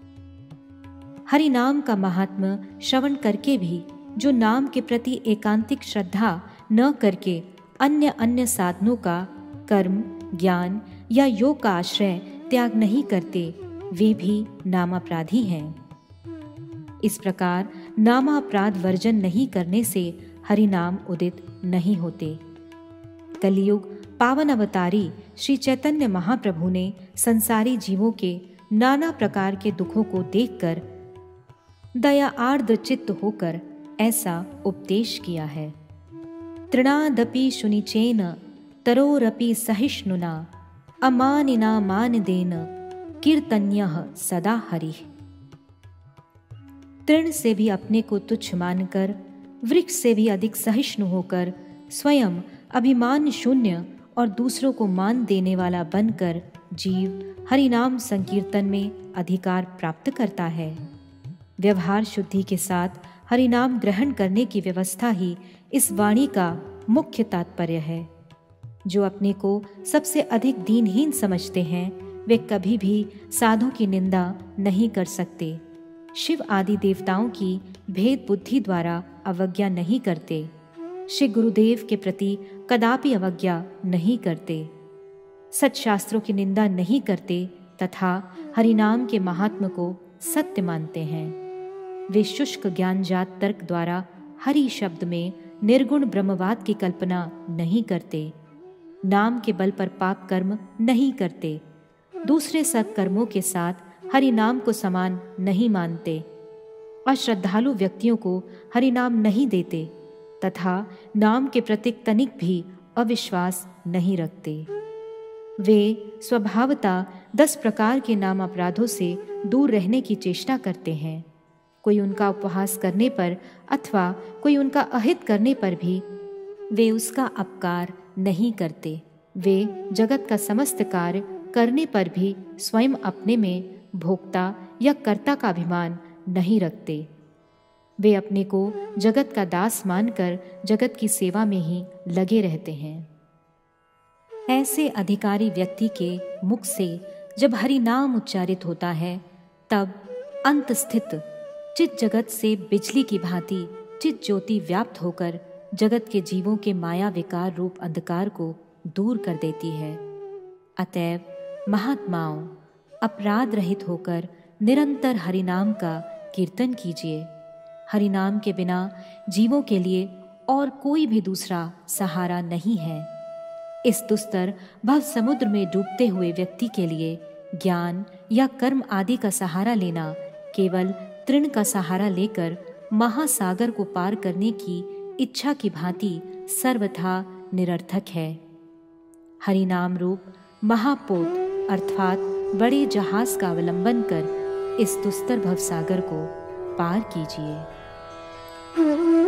हरि नाम का महात्म्य श्रवण करके भी जो नाम के प्रति एकांतिक श्रद्धा न करके अन्य अन्य साधनों का, कर्म, ज्ञान या योग का आश्रय त्याग नहीं करते, वे भी नामापराधी हैं। इस प्रकार नामापराध वर्जन नहीं करने से हरि नाम उदित नहीं होते। कलियुग पावन अवतारी श्री चैतन्य महाप्रभु ने संसारी जीवों के नाना प्रकार के दुखों को देखकर दया आर्द्र चित्त होकर ऐसा उपदेश किया है। तृणादपि शुनिचेन तरोरपि सहिष्णुना अमानिना मानदेन कीर्तन्यः सदा हरिः। तृण से भी अपने को तुच्छ मानकर, वृक्ष से भी अधिक सहिष्णु होकर, स्वयं अभिमान शून्य और दूसरों को मान देने वाला बनकर जीव हरिनाम संकीर्तन में अधिकार प्राप्त करता है। व्यवहार शुद्धि के साथ हरिनाम ग्रहण करने की व्यवस्था ही इस वाणी का मुख्य तात्पर्य है। जो अपने को सबसे अधिक दीनहीन समझते हैं, वे कभी भी साधु की निंदा नहीं कर सकते। शिव आदि देवताओं की भेद बुद्धि द्वारा अवज्ञा नहीं करते। श्री गुरुदेव के प्रति कदापि अवज्ञा नहीं करते। सत्शास्त्रों की निंदा नहीं करते तथा हरिनाम के महात्म को सत्य मानते हैं। वे शुष्क ज्ञानजात तर्क द्वारा हरि शब्द में निर्गुण ब्रह्मवाद की कल्पना नहीं करते। नाम के बल पर पाप कर्म नहीं करते। दूसरे सत्कर्मों के साथ हरि नाम को समान नहीं मानते। अश्रद्धालु व्यक्तियों को हरि नाम नहीं देते तथा नाम के प्रति तनिक भी अविश्वास नहीं रखते। वे स्वभावतः दस प्रकार के नाम अपराधों से दूर रहने की चेष्टा करते हैं। कोई उनका उपहास करने पर अथवा कोई उनका अहित करने पर भी वे उसका अपकार नहीं करते। वे जगत का समस्त कार्य करने पर भी स्वयं अपने में भोक्ता या कर्ता का अभिमान नहीं रखते। वे अपने को जगत का दास मानकर जगत की सेवा में ही लगे रहते हैं। ऐसे अधिकारी व्यक्ति के मुख से जब हरि नाम उच्चारित होता है, तब अंत स्थित चित जगत से बिजली की भांति चित ज्योति व्याप्त होकर जगत के जीवों के माया विकार रूप अंधकार को दूर कर देती है। अतएव महात्माओं, अपराध रहित होकर निरंतर हरिनाम का कीर्तन कीजिए। हरिनाम के बिना जीवों के लिए और कोई भी दूसरा सहारा नहीं है। इस दुस्तर भव समुद्र में डूबते हुए व्यक्ति के लिए ज्ञान या कर्म आदि का सहारा लेना केवल तृण का सहारा लेकर महासागर को पार करने की इच्छा की भांति सर्वथा निरर्थक है। हरिनाम रूप महापोत अर्थात बड़े जहाज का अवलंबन कर इस दुस्तर भवसागर को पार कीजिए।